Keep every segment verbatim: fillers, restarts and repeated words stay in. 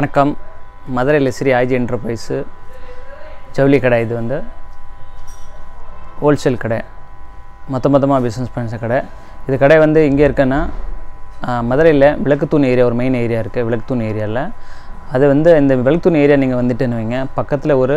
வணக்கம். மதுரையில் Sri aaiji enterprise ஜவுளி கடை. இது வந்து ஹோல்சேல் கடை, மொத்த மொத்தமாக பிஸ்னஸ் பண்ணுற கடை. இது கடை வந்து இங்கே இருக்குன்னா மதுரையில் விளக்குத்தூன் ஏரியா ஒரு மெயின் ஏரியா இருக்குது. விளக்குத்தூன் ஏரியாவில் அது வந்து இந்த விளக்குத்தூன் ஏரியா நீங்கள் வந்துட்டுன்னு வைங்க, பக்கத்தில் ஒரு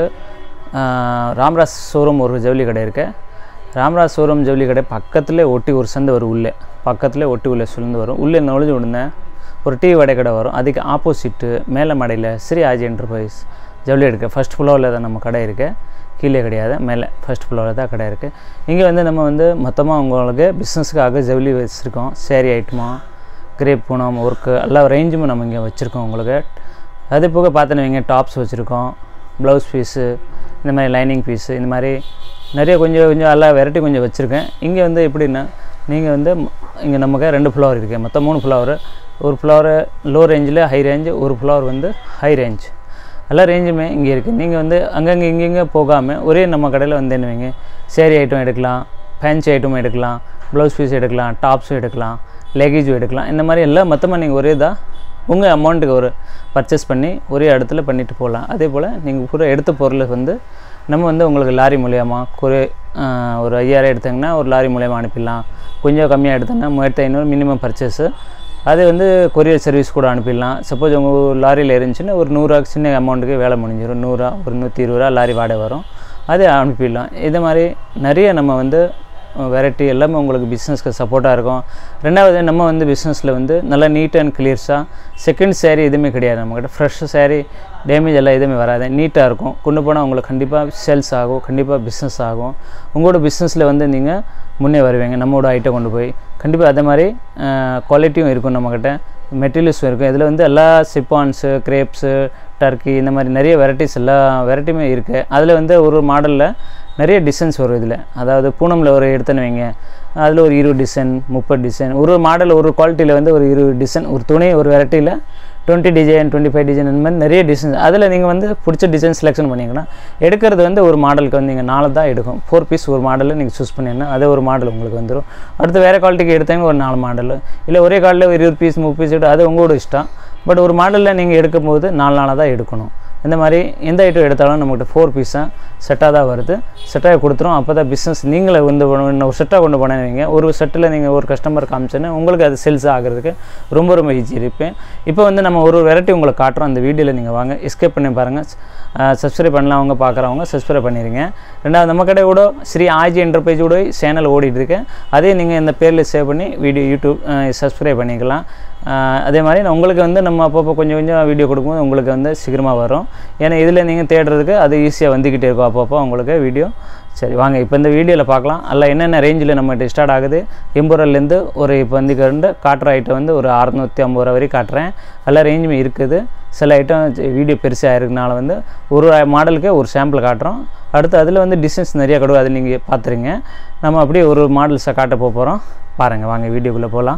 ராம்ராஜ் ஷோரூம் ஒரு ஜவுளி கடை இருக்குது. ராம்ராஜ் ஷோரூம் ஜவுளி கடை பக்கத்தில் ஒட்டி ஒரு சந்து வரும், உள்ளே பக்கத்தில் ஒட்டி உள்ளே சுழ்ந்து வரும். உள்ளே நுழைஞ்சு விடுந்தேன் ஒரு டீ வடை கடை வரும். அதுக்கு ஆப்போசிட்டு மேலே மடையில் ஸ்ரீ aaiji என்டர்பிரைஸ் ஜவுளி இருக்குது. ஃபஸ்ட் ஃப்ளோரில் தான் நம்ம கடை இருக்குது, கீழே கிடையாது, மேலே ஃபஸ்ட் ஃப்ளோரில் தான் கடை இருக்குது. இங்கே வந்து நம்ம வந்து மொத்தமாக உங்களுக்கு பிஸ்னஸுக்காக ஜவுளி வச்சுருக்கோம். சேரீ ஐட்டமா, கிரேப் பூனம் ஒர்க்கு எல்லா ரேஞ்சும் நம்ம இங்கே வச்சுருக்கோம் உங்களுக்கு. அது போக பார்த்தோன்னு வைங்க, டாப்ஸ் வச்சுருக்கோம், ப்ளவுஸ் பீஸு, இந்த மாதிரி லைனிங் பீஸு, இந்த மாதிரி நிறைய கொஞ்சம் கொஞ்சம் எல்லா வெரைட்டி கொஞ்சம் வச்சுருக்கேன். இங்கே வந்து எப்படின்னா நீங்கள் வந்து இங்கே நமக்கு ரெண்டு ஃப்ளவர் இருக்குது, மொத்தம் மூணு ஃப்ளவர். ஒரு ஃப்ளவர் லோ ரேஞ்சில் ஹை ரேஞ்சு, ஒரு ஃப்ளவர் வந்து ஹை ரேஞ்ச். எல்லா ரேஞ்சுமே இங்கே இருக்குது. நீங்கள் வந்து அங்கங்கே இங்கங்கே போகாமல் ஒரே நம்ம கடையில் வந்து என்ன வைங்க, சேரீ ஐட்டம் எடுக்கலாம், ஃபேன்சி ஐட்டம் எடுக்கலாம், ப்ளவுஸ் பீஸ் எடுக்கலாம், டாப்ஸும் எடுக்கலாம், லெகேஜும் எடுக்கலாம். இந்த மாதிரி எல்லாம் மொத்தமாக நீங்கள் ஒரே தான் உங்கள் அமௌண்ட்டுக்கு ஒரு பர்ச்சேஸ் பண்ணி ஒரே இடத்துல பண்ணிவிட்டு போகலாம். அதே போல் நீங்கள் பூரா எடுத்த பொருளை வந்து நம்ம வந்து உங்களுக்கு லாரி மூலியமா ஒரு ஒரு ஐயாயிரம் எடுத்தாங்கன்னா ஒரு லாரி மூலியமாக அனுப்பிடலாம். கொஞ்சம் கம்மியாக எடுத்தோன்னா மூவாயிரத்து ஐநூறு மினிமம் பர்ச்சேஸு. அது வந்து கொரியர் சர்வீஸ் கூட அனுப்பிடலாம். சப்போஸ் உங்கள் லாரியில் இருந்துச்சுன்னா ஒரு நூறுரூவா சின்ன அமௌண்ட்டுக்கு வேலை முடிஞ்சிடும். நூறுரூவா ஒரு நூற்றி இருபது ரூபா லாரி வாடகை வரும், அது அனுப்பிடலாம். இது மாதிரி நிறைய நம்ம வந்து வெரைட்டி எல்லாமே உங்களுக்கு பிஸ்னஸ்க்கு சப்போர்ட்டாக இருக்கும். ரெண்டாவது நம்ம வந்து பிஸ்னஸில் வந்து நல்லா நீட் அண்ட் கிளியர்ஸாக செகண்ட் சேரீ எதுவுமே கிடையாது நம்மக்கிட்ட. ஃப்ரெஷ் சேரீ டேமேஜ் எல்லாம் எதுவுமே வராது, நீட்டாக இருக்கும். கொண்டு போனால் உங்களுக்கு கண்டிப்பாக சேல்ஸ் ஆகும், கண்டிப்பாக பிஸ்னஸ் ஆகும். உங்களோட பிஸ்னஸில் வந்து நீங்கள் முன்னே வருவீங்க நம்மளோட ஐட்டம் கொண்டு போய். கண்டிப்பாக அதே மாதிரி குவாலிட்டியும் இருக்கும் நம்மக்கிட்ட, மெட்டீரியல்ஸும் இருக்கும். இதில் வந்து எல்லா சிப்பான்ஸு, கிரேப்ஸு, டர்க்கி, இந்த மாதிரி நிறைய வெரைட்டிஸ் எல்லா வெரைட்டியுமே இருக்குது. அதில் வந்து ஒரு மாடலில் நிறைய டிசைன்ஸ் வரும். இதில் அதாவது பூனமில் ஒரு எடுத்துன்னு வைங்க, அதில் ஒரு இருபது டிசைன், முப்பது டிசைன், ஒரு மாடல் ஒரு குவாலிட்டியில் வந்து ஒரு இருபது டிசைன், ஒரு துணி ஒரு வெரைட்டியில் twenty design, twenty five design, இந்த மாதிரி நிறைய டிசைன்ஸ். அதில் நீங்கள் வந்து பிடிச்ச டிசைன் செலெக்ஷன் பண்ணிங்கன்னா எடுக்கிறது வந்து ஒரு மாடலுக்கு வந்து நீங்கள் நாலு தான் எடுக்கும். ஃபோர் பீஸ் ஒரு மாடலில் நீங்கள் சூஸ் பண்ணிங்கன்னா அதே ஒரு மாடல் உங்களுக்கு வந்துடும். அடுத்து வேறு குவாலிட்டிக்கு எடுத்தாங்க ஒரு நாலு மாடல், இல்லை ஒரே காலில் ஒரு இருபது பீஸ் முப்பது பீஸ் எடுத்து அது உங்களோட இஷ்டம். பட் ஒரு மாடலில் நீங்கள் எடுக்கும்போது நாலு நாளாக தான் எடுக்கணும். இந்த மாதிரி எந்த ஐட்டம் எடுத்தாலும் நம்மகிட்ட ஃபோர் பீஸாக செட்டாக தான் வருது, செட்டாக கொடுத்துரும். அப்போ தான் பிஸ்னஸ் நீங்களே வந்து ஒரு செட்டாக கொண்டு போனீங்க, ஒரு செட்டில் நீங்கள் ஒரு கஸ்டமர் காமிச்சோன்னா உங்களுக்கு அது சேல்ஸ் ஆகிறதுக்கு ரொம்ப ரொம்ப ஈஸி இருப்பேன். இப்போ வந்து நம்ம ஒரு வெரைட்டி உங்களுக்கு காட்டுறோம், அந்த வீடியோவில் நீங்கள் வாங்க எஸ்கேப் பண்ணி பாருங்கள். சப்ஸ்கிரைப் பண்ணலாம், அவங்க பார்க்குறவங்க சப்ஸ்கிரைப் பண்ணிடுங்க. ரெண்டாவது நம்ம கடையோட ஸ்ரீ aaiji என்டர்பிரைஸோட சேனல் ஓடிட்டுருக்கேன், அதே நீங்கள் இந்த பேரில் சேவ் பண்ணி வீடியோ யூடியூப் சப்ஸ்கிரைப் பண்ணிக்கலாம். அதே மாதிரி நான் உங்களுக்கு வந்து நம்ம அப்பப்போ கொஞ்சம் கொஞ்சம் வீடியோ கொடுக்கும்போது உங்களுக்கு வந்து சீக்கிரமாக வரும். ஏன்னா இதில் நீங்கள் தேடுறதுக்கு அது ஈஸியாக வந்துக்கிட்டே இருக்கும் அப்பப்போ உங்களுக்கு வீடியோ. சரி வாங்க இப்போ இந்த வீடியோவில் பார்க்கலாம். அல்ல என்னென்ன ரேஞ்சில் நம்மகிட்ட ஸ்டார்ட் ஆகுது. எண்பது ரூபாலேருந்து ஒரு இப்போ வந்து கண்டு காட்டுற ஐட்டம் வந்து ஒரு அறுநூற்றி ஐம்பது ரூபா வரைக்கும் காட்டுறேன். எல்லா ரேஞ்சுமே இருக்குது. சில ஐட்டம் வீடியோ பெருசாக இருக்கிறனால வந்து ஒரு மாடலுக்கு ஒரு சாம்பிள் காட்டுறோம். அடுத்து அதில் வந்து டிசைன்ஸ் நிறையா கிடையாது, அது நீங்கள் பார்த்துருங்க. நம்ம அப்படியே ஒரு மாடல்ஸை காட்ட போகிறோம், பாருங்கள் வாங்க வீடியோக்குள்ளே போகலாம்.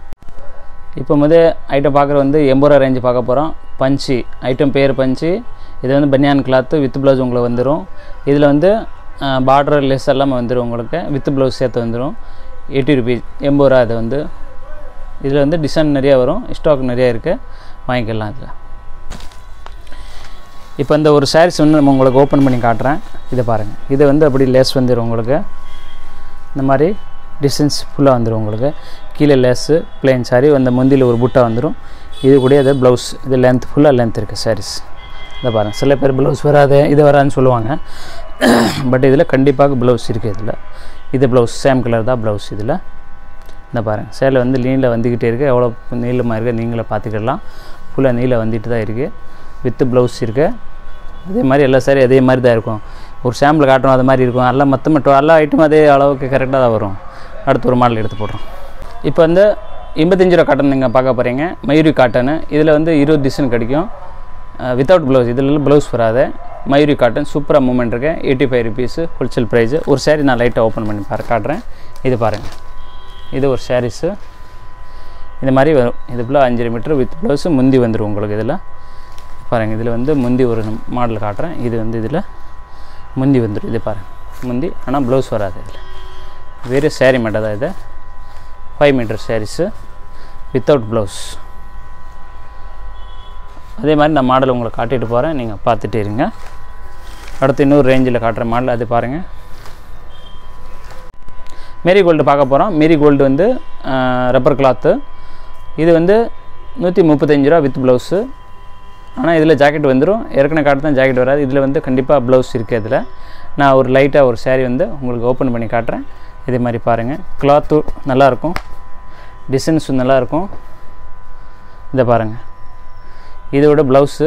இப்போ முதல் ஐட்டம் பார்க்குற வந்து எண்பது ரூபா ரேஞ்சு பார்க்க போகிறோம். பஞ்சு ஐட்டம் பேர் பஞ்சு. இது வந்து பனியான் கிளாத்து வித் ப்ளவுஸ் உங்களுக்கு வந்துடும். இதில் வந்து பார்டர் லெஸ் எல்லாமே வந்துடும் உங்களுக்கு, வித் ப்ளவுஸ் சேர்த்து வந்துடும். எயிட்டி ருபீஸ் எண்பது ரூபா. அது வந்து இதில் வந்து டிசைன் நிறையா வரும், ஸ்டாக் நிறையா இருக்குது, வாங்கிக்கலாம். இதில் இப்போ இந்த ஒரு சாரீஸ் வந்து நம்ம உங்களுக்கு ஓப்பன் பண்ணி காட்டுறேன். இதை பாருங்கள், இது வந்து அப்படி லேஸ் வந்துடும் உங்களுக்கு. இந்த மாதிரி டிசைன்ஸ் ஃபுல்லாக வந்துடும் உங்களுக்கு. கீழே லேஸு பிளெயின் சாரீ, அந்த முந்தியில் ஒரு புட்டா வந்துடும். இது கூட அது ப்ளவுஸ், இது லென்த் ஃபுல்லாக லென்த் இருக்குது சாரீஸ். இதை பாருங்கள், சில பேர் ப்ளவுஸ் வராது இது வராதுன்னு சொல்லுவாங்க, பட் இதில் கண்டிப்பாக ப்ளவுஸ் இருக்குது. இதில் இது ப்ளவுஸ் சேம் கலர் தான் ப்ளவுஸ். இதில் இந்த பாருங்கள் சேலை வந்து நீளம் வந்துக்கிட்டே இருக்குது, எவ்வளோ நீளமாக இருக்குது நீங்களே பார்த்துக்கிடலாம். ஃபுல்லாக நீளம் வந்துட்டு தான் இருக்குது, வித்து ப்ளவுஸ் இருக்குது. அதே மாதிரி எல்லா சாரி அதே மாதிரி தான் இருக்கும். ஒரு சாம்பிள் காட்டணும் அது மாதிரி இருக்கும். எல்லாம் மற்ற மட்டும் எல்லா ஐட்டம் அதே அளவுக்கு கரெக்டாக தான் வரும். அடுத்து ஒரு மாடல் எடுத்து போடுறோம். இப்போ வந்து எண்பத்தஞ்சு ரூபா காட்டன் நீங்கள் பார்க்க போகிறீங்க, மயூரி காட்டனு. இதில் வந்து இருபது டிசைன் கிடைக்கும் வித்தவுட் ப்ளவுஸ். இதில் ப்ளவுஸ் வராது. மயூரி காட்டன் சூப்பராக மூமெண்ட் இருக்குது. Eighty five rupees wholesale price. ஒரு சாரீ நான் லைட்டாக ஓப்பன் பண்ணி பாரு காட்டுறேன். இது பாருங்கள், இது ஒரு சாரீஸு இந்த மாதிரி வரும். இது ஃபுல்லாக அஞ்சரை மீட்டர் வித் ப்ளவுஸு முந்தி வந்துடும் உங்களுக்கு. இதில் பாருங்கள், இதில் வந்து முந்தி ஒரு மாடல் காட்டுறேன். இது வந்து இதில் முந்தி வந்துடும். இது பாருங்கள் முந்தி, ஆனால் ப்ளவுஸ் வராது. இதில் வேறு சாரீ மட்டும் தான். இது five metre saris without blouse. அதே மாதிரி நான் மாடல் உங்களுக்கு காட்டிட்டு போகிறேன், நீங்கள் பார்த்துட்டு இருங்க. அடுத்து இன்னொரு ரேஞ்சில் காட்டுற மாடல் அது பாருங்கள். மேரி கோல்டு பார்க்க போகிறோம். மேரி கோல்டு வந்து ரப்பர் கிளாத்து. இது வந்து நூற்றி முப்பத்தஞ்சு ரூபா வித் ப்ளவுஸு. ஆனால் இதில் ஜாக்கெட் வந்துடும். ஏற்கனவே காட்டு தான் ஜாக்கெட் வராது. இதில் வந்து கண்டிப்பாக ப்ளவுஸ் இருக்குது. அதில் நான் ஒரு லைட்டாக ஒரு சாரீ வந்து உங்களுக்கு ஓப்பன் பண்ணி காட்டுறேன். இதே மாதிரி பாருங்கள். கிளாத்து நல்லாயிருக்கும், டிசைன்ஸும் நல்லாயிருக்கும். இதை பாருங்கள், இதோட ப்ளவுஸு,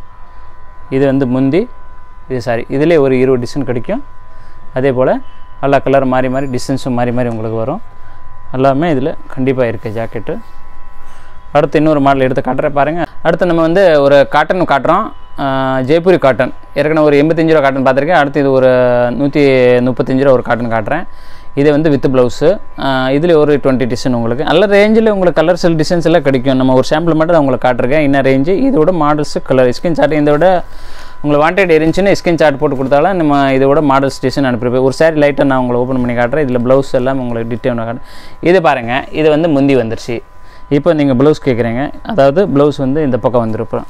இது வந்து முந்தி, இது சாரி. இதிலே ஒரு இருபது டிசைன் கிடைக்கும். அதே போல் எல்லா கலர் மாறி மாறி டிசைன்ஸும் மாறி மாறி உங்களுக்கு வரும். எல்லாமே இதில் கண்டிப்பாக இருக்குது ஜாக்கெட்டு. அடுத்து இன்னொரு மாடல் எடுத்து காட்டுறேன் பாருங்கள். அடுத்து நம்ம வந்து ஒரு காட்டன் காட்டுறோம், ஜெய்ப்பூரி காட்டன். ஏற்கனவே ஒரு எண்பத்தஞ்சு ரூபா காட்டன் பார்த்துருக்கேன். அடுத்து இது ஒரு நூற்றி முப்பத்தஞ்சு ரூபா ஒரு காட்டன் காட்டுறேன். இது வந்து வித் ப்ளவுஸு. இதில் ஒரு டுவெண்ட்டி டிசைன் உங்களுக்கு நல்ல ரேஞ்சில் உங்களுக்கு கலர் செல் டிசைன்ஸ் எல்லாம் கிடைக்கும். நம்ம ஒரு சாம்பிள் மட்டும் உங்களுக்கு காட்டுறேன். இன்னும் ரேஞ்சு இதோட மாடல்ஸு கலர் ஸ்கின் சார்ட் இதோட உங்களுக்கு வாண்டட் இருந்துச்சுன்னு ஸ்கின் சார்ட் போட்டு கொடுத்தாலும் நம்ம இதோட மாடல்ஸ் டிசைன் அனுப்பிடுவேன். ஒரு சாரி லைட்டாக நான் உங்களுக்கு ஓப்பன் பண்ணி காட்டுறேன். இதில் ப்ளவுஸ் எல்லாம் உங்களுக்கு டீட்டெயில் காட்டுறேன். இது பாருங்கள், இது வந்து முந்தி வந்துருச்சு. இப்போ நீங்கள் ப்ளவுஸ் கேட்குறீங்க, அதாவது ப்ளவுஸ் வந்து இந்த பக்கம் வந்துருப்போம்.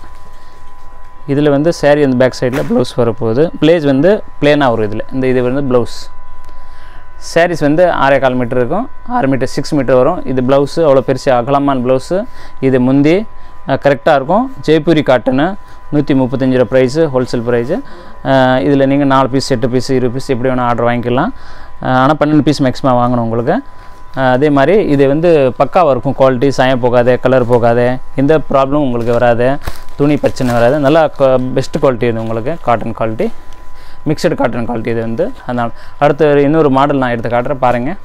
இதில் வந்து சாரீ வந்து பேக் சைடில் ப்ளவுஸ் வரப்போகுது. ப்ளேஸ் வந்து பிளேனாக வரும். இதில் இந்த இது வந்து ப்ளவுஸ். சாரீஸ் வந்து ஆறே கால் மீட்டர் இருக்கும், ஆறு மீட்டர் சிக்ஸ் மீட்டர் வரும். இது ப்ளவுஸு அவ்வளோ பெருசு அகலமான ப்ளவுஸு. இது முந்தி கரெக்டாக இருக்கும். ஜெய்ப்பூரி காட்டனு நூற்றி முப்பத்தஞ்சு ரூபா ப்ரைஸு, ஹோல்சேல் ப்ரைஸு. இதில் நீங்கள் நாலு பீஸ் எட்டு பீஸ் இருபது பீஸ் எப்படி வேணால் ஆர்டர் வாங்கிக்கலாம். ஆனால் பன்னெண்டு பீஸ் மேக்ஸிமம் வாங்கணும் உங்களுக்கு. அதே மாதிரி இது வந்து பக்காவாக இருக்கும். குவாலிட்டி சாயம் போகாது, கலர் போகாது, எந்த ப்ராப்ளமும் உங்களுக்கு வராது, துணி பிரச்சனை வராது. நல்லா பெஸ்ட் குவாலிட்டி இது உங்களுக்கு. Cotton quality, mixed cotton quality இது வந்து. அதனால் அடுத்து இன்னொரு மாடல் நான் எடுத்து காட்டுறேன் பாருங்கள்.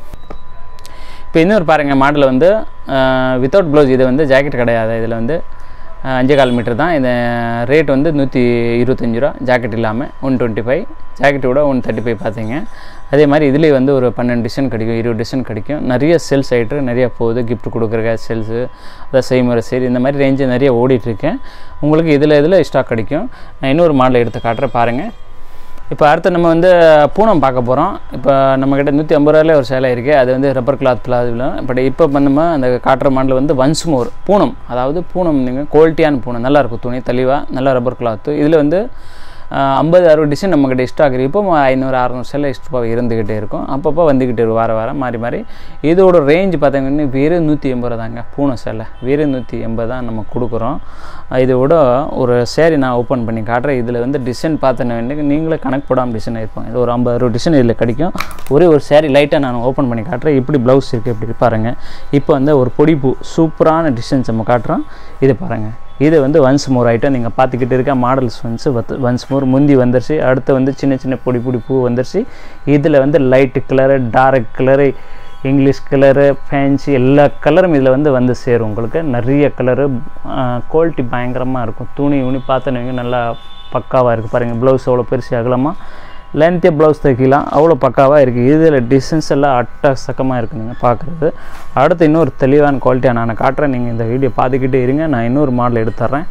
இப்போ இன்னொரு பாருங்கள் மாடல் வந்து வித்தவுட் ப்ளவுஸ். இது வந்து ஜாக்கெட் கிடையாது. இதில் வந்து அஞ்சே கால் மீட்டர் தான். இந்த ரேட் வந்து நூற்றி இருபத்தஞ்சி ரூபா ஜாக்கெட் இல்லாமல். ஒன் டுவெண்ட்டி ஃபைவ் ஜாக்கெட்டோட ஒன் தேர்ட்டி ஃபைவ் பார்த்தீங்க. அதே மாதிரி இதுலேயே வந்து ஒரு பன்னெண்டு டிசைன் கிடைக்கும், இருபது டிசைன் கிடைக்கும். நிறைய சேல்ஸ் ஆகிட்டு நிறைய போகுது. கிஃப்ட் கொடுக்குற சேல்ஸு, அதை செய்முறை சரி, இந்த மாதிரி ரேஞ்சு நிறைய ஓடிட்டுருக்கேன். உங்களுக்கு இதில் இதில் ஸ்டாக் கிடைக்கும். நான் இன்னொரு மாடல் எடுத்து காட்டுறேன் பாருங்கள். இப்போ அடுத்து நம்ம வந்து பூனம் பார்க்க போகிறோம். இப்போ நம்மக்கிட்ட நூற்றி ஐம்பது ரூபாயிலே ஒரு சேலை இருக்குது. அது வந்து ரப்பர் கிளாத் பிளாவில். பட் இப்போ நம்ம அந்த காட்டுற மாடல் வந்து ஒன்ஸ் மோர் பூனம். அதாவது பூனம் நீங்கள் குவாலிட்டியான பூனம், நல்லாயிருக்கும் துணி, தெளிவாக நல்லா ரப்பர் கிளாத்து. இதில் வந்து ஐம்பது அறுபது டிசைன் நம்மக்கிட்ட ஸ்டாக் இருக்குது. இப்போ ஐநூறு அறநூறு சேலை ஸ்டாக் இருந்துக்கிட்டே இருக்கும். அப்பப்போ வந்துக்கிட்டே இருக்கும், வார வாரம் மாறி மாறி. இதோட ரேஞ்சு பார்த்தீங்கன்னா வெறும் நூற்றி எண்பது ரூபா தாங்க பூனை சேலை. வெறும் நூற்றி எண்பது தான் நம்ம கொடுக்குறோம். இதோட ஒரு சேரீ நான் ஓப்பன் பண்ணி காட்டுறேன். இதில் வந்து டிசைன் பார்த்தேன்னு வேண்டிய நீங்களே கணக்கு போடாமல் டிசைன் ஆகிருப்பாங்க. இது ஒரு ஐம்பது அறுபது டிசைன் இதில் கிடைக்கும். ஒரே ஒரு சேரீ லைட்டாக நான் ஓப்பன் பண்ணி காட்டுறேன். இப்படி ப்ளவுஸ் இருக்குது, இப்படி பாருங்கள். இப்போ வந்து ஒரு பொடிப்பூ சூப்பரான டிசைன்ஸ் நம்ம காட்டுறோம். இது பாருங்கள். இது வந்து ஒன்ஸ் மோர் ஐட்டம் நீங்கள் பார்த்துக்கிட்டு இருக்க மாடல்ஸ் வந்து ஒன்ஸ் மோர் முந்தி வந்துருச்சு. அடுத்து வந்து சின்ன சின்ன பொடி பொடி பூ வந்துருச்சு. இதில் வந்து light colour, dark colour, English colour, fancy எல்லா கலரும் இதில் வந்து வந்து சேரும் உங்களுக்கு. நிறைய கலரு, குவாலிட்டி பயங்கரமாக இருக்கும். துணி உணி பார்த்தோன்னே நல்லா பக்காவாக இருக்குது பாருங்கள். ப்ளவுஸ் அவ்வளோ பெருசு அகலமாக லென்த்தே ப்ளவுஸ் தைக்கலாம், அவ்வளோ பக்காவாக இருக்குது. இதில் டிசைன்ஸ் எல்லாம் அட்டசக்கமாக இருக்குது நீங்கள் பார்க்குறது. அடுத்து இன்னொரு தெளிவான குவாலிட்டியாக நான் காட்டுறேன். நீங்கள் இந்த வீடியோ பார்த்துக்கிட்டே இருங்க. நான் இன்னொரு மாடல் எடுத்துட்றேன்.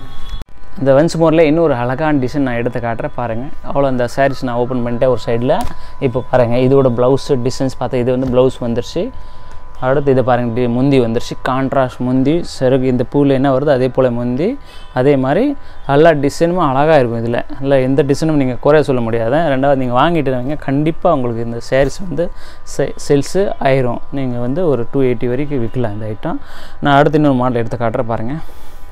இந்த ஒன்ஸ் மோரில் இன்னொரு அழகான டிசைன் நான் எடுத்து காட்டுறேன் பாருங்கள். அவ்வளோ அந்த சாரீஸ் நான் ஓப்பன் பண்ணிட்டேன் ஒரு சைடில். இப்போ பாருங்கள் இதோட ப்ளவுஸு டிசைன்ஸ் பார்த்தா இது வந்து ப்ளவுஸ் வந்துருச்சு. அடுத்து இதை பாருங்கள், முந்தி வந்துருச்சு. கான்ட்ராஸ்ட் முந்தி, செருகு இந்த பூவில் என்ன வருது அதே போல் முந்தி. அதே மாதிரி எல்லா டிசைனும் அழகாக இருக்கும். இதில் இல்லை எந்த டிசைனும் நீங்கள் குறைய சொல்ல முடியாது. ரெண்டாவது நீங்கள் வாங்கிட்டு வாங்க, கண்டிப்பாக உங்களுக்கு இந்த சாரீஸ் வந்து செ சேல்ஸு ஆயிரும். நீங்கள் வந்து ஒரு டூ எயிட்டி வரைக்கும் விற்கலாம் இந்த ஐட்டம். நான் அடுத்து இன்னொரு மாடல் எடுத்து காட்டுறேன் பாருங்கள்.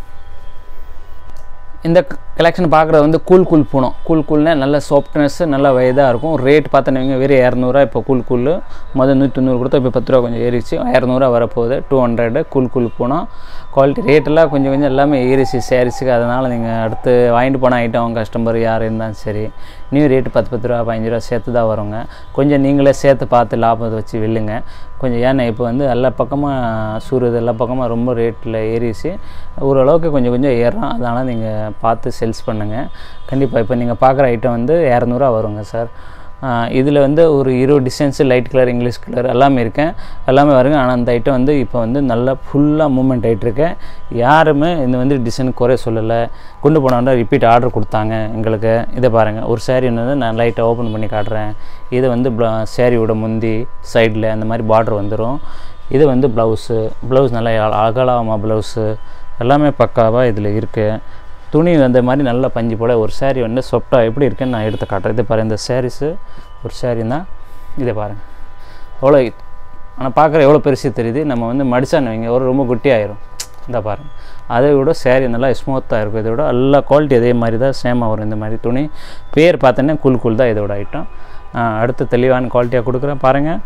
இந்த கலெக்ஷன் பார்க்குறது வந்து கூல் கூல் பூனம். கூல் கூல்னால் நல்ல சாஃப்ட்னஸ்ஸு நல்ல வயதாக இருக்கும். ரேட் பார்த்தோன்னே வெறும் இரநூறுவா. இப்போ கூல் கூல் முதல் நூற்றி தொண்ணூறு கொடுத்தா இப்போ பத்து ரூபா கொஞ்சம் ஏறிச்சு. இரநூறுவா வரப்போகுது. Two hundred cool cool Poonam. Quality ரேட்டெல்லாம் கொஞ்சம் கொஞ்சம் எல்லாமே ஏறிச்சு சாரீஸுக்கு. அதனால் நீங்கள் அடுத்து வாங்கிட்டு போன ஐட்டம் கஸ்டமர் யார் இருந்தாலும் சரி, நியூ ரேட்டு பத்து பத்து ரூபா பதினஞ்சு ரூபா சேர்த்து தான் வருங்க. கொஞ்சம் நீங்களே சேர்த்து பார்த்து லாபத்தை வச்சு வில்லுங்க கொஞ்சம். ஏன்னா இப்போ வந்து எல்லா பக்கமாக சூரியது எல்லா பக்கமாக ரொம்ப ரேட்டில் ஏறிச்சு. ஓரளவுக்கு கொஞ்சம் கொஞ்சம் ஏறுறோம். அதனால் நீங்கள் பார்த்து சேல்ஸ் பண்ணுங்கள் கண்டிப்பாக. இப்போ நீங்கள் பார்க்குற ஐட்டம் வந்து இரநூறுவா வருங்க சார். இதில் வந்து ஒரு இருபது designs light colour, English colour எல்லாமே இருக்கேன், எல்லாமே வருங்க. ஆனால் அந்த ஐட்டம் வந்து இப்போ வந்து நல்லா ஃபுல்லாக மூவ்மெண்ட் ஆகிட்டுருக்கேன். யாருமே இந்த வந்து டிசைன் குறைய சொல்லலை. கொண்டு போனாண்டா ரிப்பீட் ஆர்டர் கொடுத்தாங்க எங்களுக்கு. இதை பாருங்கள், ஒரு சாரீ வந்து நான் லைட்டாக ஓப்பன் பண்ணி காட்டுறேன். இது வந்து சாரியோட முந்தி சைடில் அந்த மாதிரி பார்டர் வந்துடும். இது வந்து ப்ளவுஸு. ப்ளவுஸ் நல்லா அகலமாக ப்ளவுஸு எல்லாமே பக்காவாக இதில் இருக்குது. துணி அந்த மாதிரி நல்லா பஞ்சு போல் ஒரு சாரீ வந்து சொப்டாக எப்படி இருக்குன்னு நான் எடுத்து காட்டுறேன். இது பாருங்கள், இந்த சாரீஸு ஒரு சாரீ தான். இதை பாருங்கள் எவ்வளோ, ஆனால் பார்க்குற எவ்வளோ பெருசு தெரியுது. நம்ம வந்து மடிச்சான்னு வைங்க ஒரு ரொம்ப குட்டியாயிரும். இந்த பாருங்கள், அதை விட சாரீ நல்லா ஸ்மூத்தாக இருக்கும். இதோட எல்லா குவாலிட்டி அதே மாதிரி தான் சேமாக வரும். இந்த மாதிரி துணி பேர் பார்த்தோன்னே கூல் கூல் தான் இதோட ஐட்டம். அடுத்து தெளிவான குவாலிட்டியாக கொடுக்குறேன் பாருங்கள்.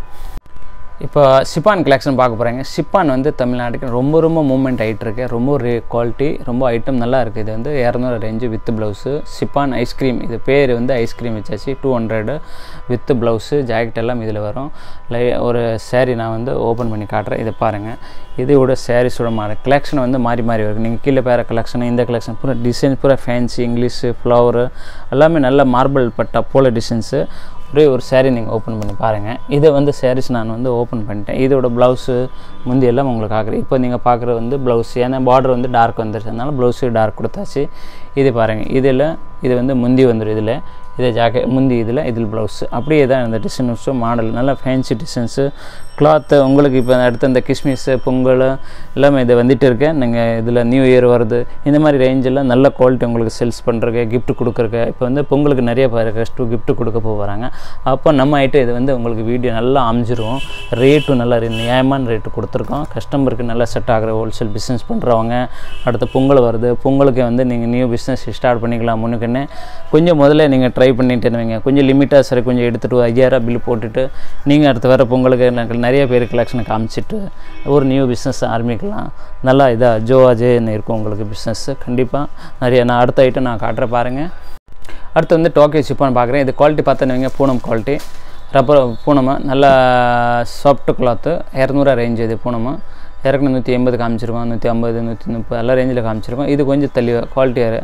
இப்போ ஷிப்பான் கலெக்ஷன் பார்க்க போகிறேங்க. ஷிப்பான் வந்து தமிழ்நாட்டுக்கு ரொம்ப ரொம்ப மூவ்மெண்ட் ஆகிட்டு இருக்கு. ரொம்ப ரே குவாலிட்டி, ரொம்ப ஐட்டம் நல்லா இருக்குது. இது வந்து இரநூறு range with blouse. Chiffon ice cream, இது பேர் வந்து ஐஸ்கிரீம் வச்சாச்சு. Two hundred with blouse, jacket எல்லாம் இதில் வரும். லை ஒரு சாரீ நான் வந்து ஓப்பன் பண்ணி காட்டுறேன். இதை பாருங்கள், இதோட சாரீஸோட மாறி கலெக்ஷன் வந்து மாறி மாறி வரும். நீங்கள் கீழே பேர கலெக்ஷன், இந்த கலெக்ஷன் பூரா டிசைன் பூரா ஃபேன்சி, இங்கிலீஷு, ஃப்ளவரு எல்லாமே நல்ல மார்பிள் பட்டா போல டிசைன்ஸு. ஒரே ஒரு சாரீ நீங்கள் ஓப்பன் பண்ணி பாருங்கள். இதை வந்து சாரீஸ் நான் வந்து ஓப்பன் பண்ணிட்டேன். இதோட ப்ளவுஸு முந்தி எல்லாம் உங்களுக்கு ஆக்குறேன். இப்போ நீங்கள் பார்க்குறது வந்து ப்ளவுஸ், ஏன்னா பார்டர் வந்து டார்க் வந்துருச்சு, அதனால ப்ளவுஸு டார்க் கொடுத்தாச்சு. இது பாருங்கள், இதில் இது வந்து முந்தி வந்துடும். இதில் இதை ஜாக்கெட் முந்தி, இதில் இதில் ப்ளவுஸு அப்படியே தான் இந்த டிசைன்ஸும் மாடல் நல்லா ஃபேன்சி டிசைன்ஸு. கிளாத்து உங்களுக்கு இப்போ அடுத்த இந்த கிஸ்மிஸு, பொங்கல் எல்லாமே இதை வந்துட்டு இருக்கேன். நீங்கள் இதில் நியூ இயர் வருது, இந்த மாதிரி ரேஞ்செல்லாம் நல்ல குவாலிட்டி உங்களுக்கு சேல்ஸ் பண்ணுறக்கு, கிஃப்ட் கொடுக்குறக்கு. இப்போ வந்து பொங்கலுக்கு நிறைய கஸ்ட்டு கிஃப்ட் கொடுக்க போகிறாங்க. அப்போ நம்ம ஐட்டம் இது வந்து உங்களுக்கு வீடியோ நல்லா அமைஞ்சிரும். ரேட்டும் நல்லா நியாயமான ரேட்டு கொடுத்துருக்கோம். கஸ்டமருக்கு நல்லா செட் ஆகிற ஹோல்சேல் பிஸ்னஸ் பண்ணுறவங்க. அடுத்த பொங்கல் வருது, பொங்கலுக்கு வந்து நீங்கள் நியூ பிஸ்னஸ் ஸ்டார்ட் பண்ணிக்கலாம். முன்னுக்குன்னு கொஞ்சம் முதல்ல நீங்கள் ட்ரை பண்ணிட்டு வைங்க. கொஞ்சம் லிமிட்டாக சரி கொஞ்சம் எடுத்துகிட்டு ஐயாயிரம் பில் போட்டுட்டு நீங்கள் அடுத்த வர பொங்கலுக்கு நிறைய பேர் கலெக்ஷனை காமிச்சிட்டு ஒரு நியூ பிஸ்னஸ் ஆரம்பிக்கலாம். நல்லா இதாக ஜோ அஜேன்னு இருக்கும் உங்களுக்கு பிஸ்னஸ்ஸு. கண்டிப்பாக நிறைய நான் அடுத்த ஐட்டம் நான் காட்டுறேன் பாருங்கள். அடுத்து வந்து டோக்கியோ ஷிப்பான் பார்க்குறேன். இது குவாலிட்டி பார்த்தோன்னு வைங்க, பூனம் குவாலிட்டி, ரப்பர் பூனமாக நல்லா சாஃப்ட் கிளாத்து. இரநூறுவா ரேஞ்சு இது பூனமாக. இறக்குன நூற்றி எண்பது காமிச்சிருக்கோம், நூற்றி ஐம்பது, நூற்றி முப்பது எல்லா ரேஞ்சில் காமிச்சிருக்கோம். இது கொஞ்சம் தெளிவாக குவாலிட்டியாக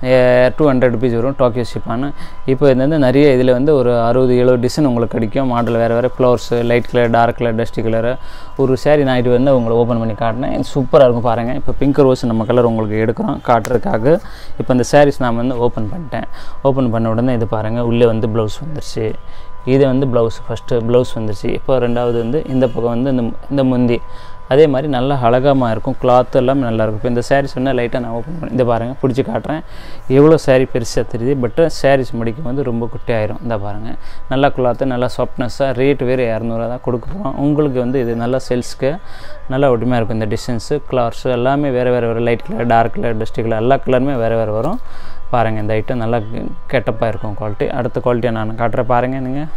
டூ ஹண்ட்ரட் ருபீஸ் வரும் டோக்கியோ ஷிப்பான். இப்போ இது வந்து நிறைய இதில் வந்து ஒரு அறுபது எழுபது டிசைன் உங்களுக்கு கிடைக்கும். மாடல் வேறு வேறு flowers, light colour, dark colour, dusty colour. ஒரு சாரீ நான் இது வந்து உங்களை ஓப்பன் பண்ணி காட்டினேன். சூப்பராக இருக்கும் பாருங்கள். இப்போ பிங்க் ரோஸ் நம்ம கலர் உங்களுக்கு எடுக்கிறோம் காட்டுறதுக்காக. இப்போ இந்த சாரீஸ் நான் வந்து ஓப்பன் பண்ணிட்டேன். ஓப்பன் பண்ண உடனே இது பாருங்கள், உள்ளே வந்து ப்ளவுஸ் வந்துருச்சு. இது வந்து ப்ளவுஸ், ஃபஸ்ட்டு ப்ளவுஸ் வந்துருச்சு. இப்போ ரெண்டாவது வந்து இந்த பக்கம் வந்து இந்த இந்த முந்தி அதே மாதிரி நல்லா அழகாக இருக்கும். கிளாத் எல்லாமே நல்லாயிருக்கும். இப்போ இந்த சாரீஸ் சொன்னால் லைட்டாக நான் ஓப்பன் பண்ணி இந்த பாருங்கள், பிடிச்சி காட்டுறேன். எவ்வளோ சாரீ பெருசாக தெரியுது, பட்டு சாரீஸ் முடிக்கும் வந்து ரொம்ப குட்டியாயிரும். இந்த பாருங்கள், நல்லா கிளாத்து, நல்லா சாஃப்ட்னஸ்ஸாக. ரேட் வேறு இரநூறுவா தான் கொடுக்க போகிறோம். உங்களுக்கு வந்து இது நல்லா சேல்ஸுக்கு நல்லா ஒட்டுமையாக இருக்கும். இந்த டிசைன்ஸு, கலர்ஸு எல்லாமே வேறு வேறு வரும். Light colour, dark colour, dusty colour எல்லா கலருமே வேறு வேறு வரும். பாருங்கள், இந்த ஐட்டம் நல்லா கெட்டப்பாக இருக்கும் குவாலிட்டி. அடுத்த குவாலிட்டியை நான் காட்டுறேன் பாருங்கள். நீங்கள்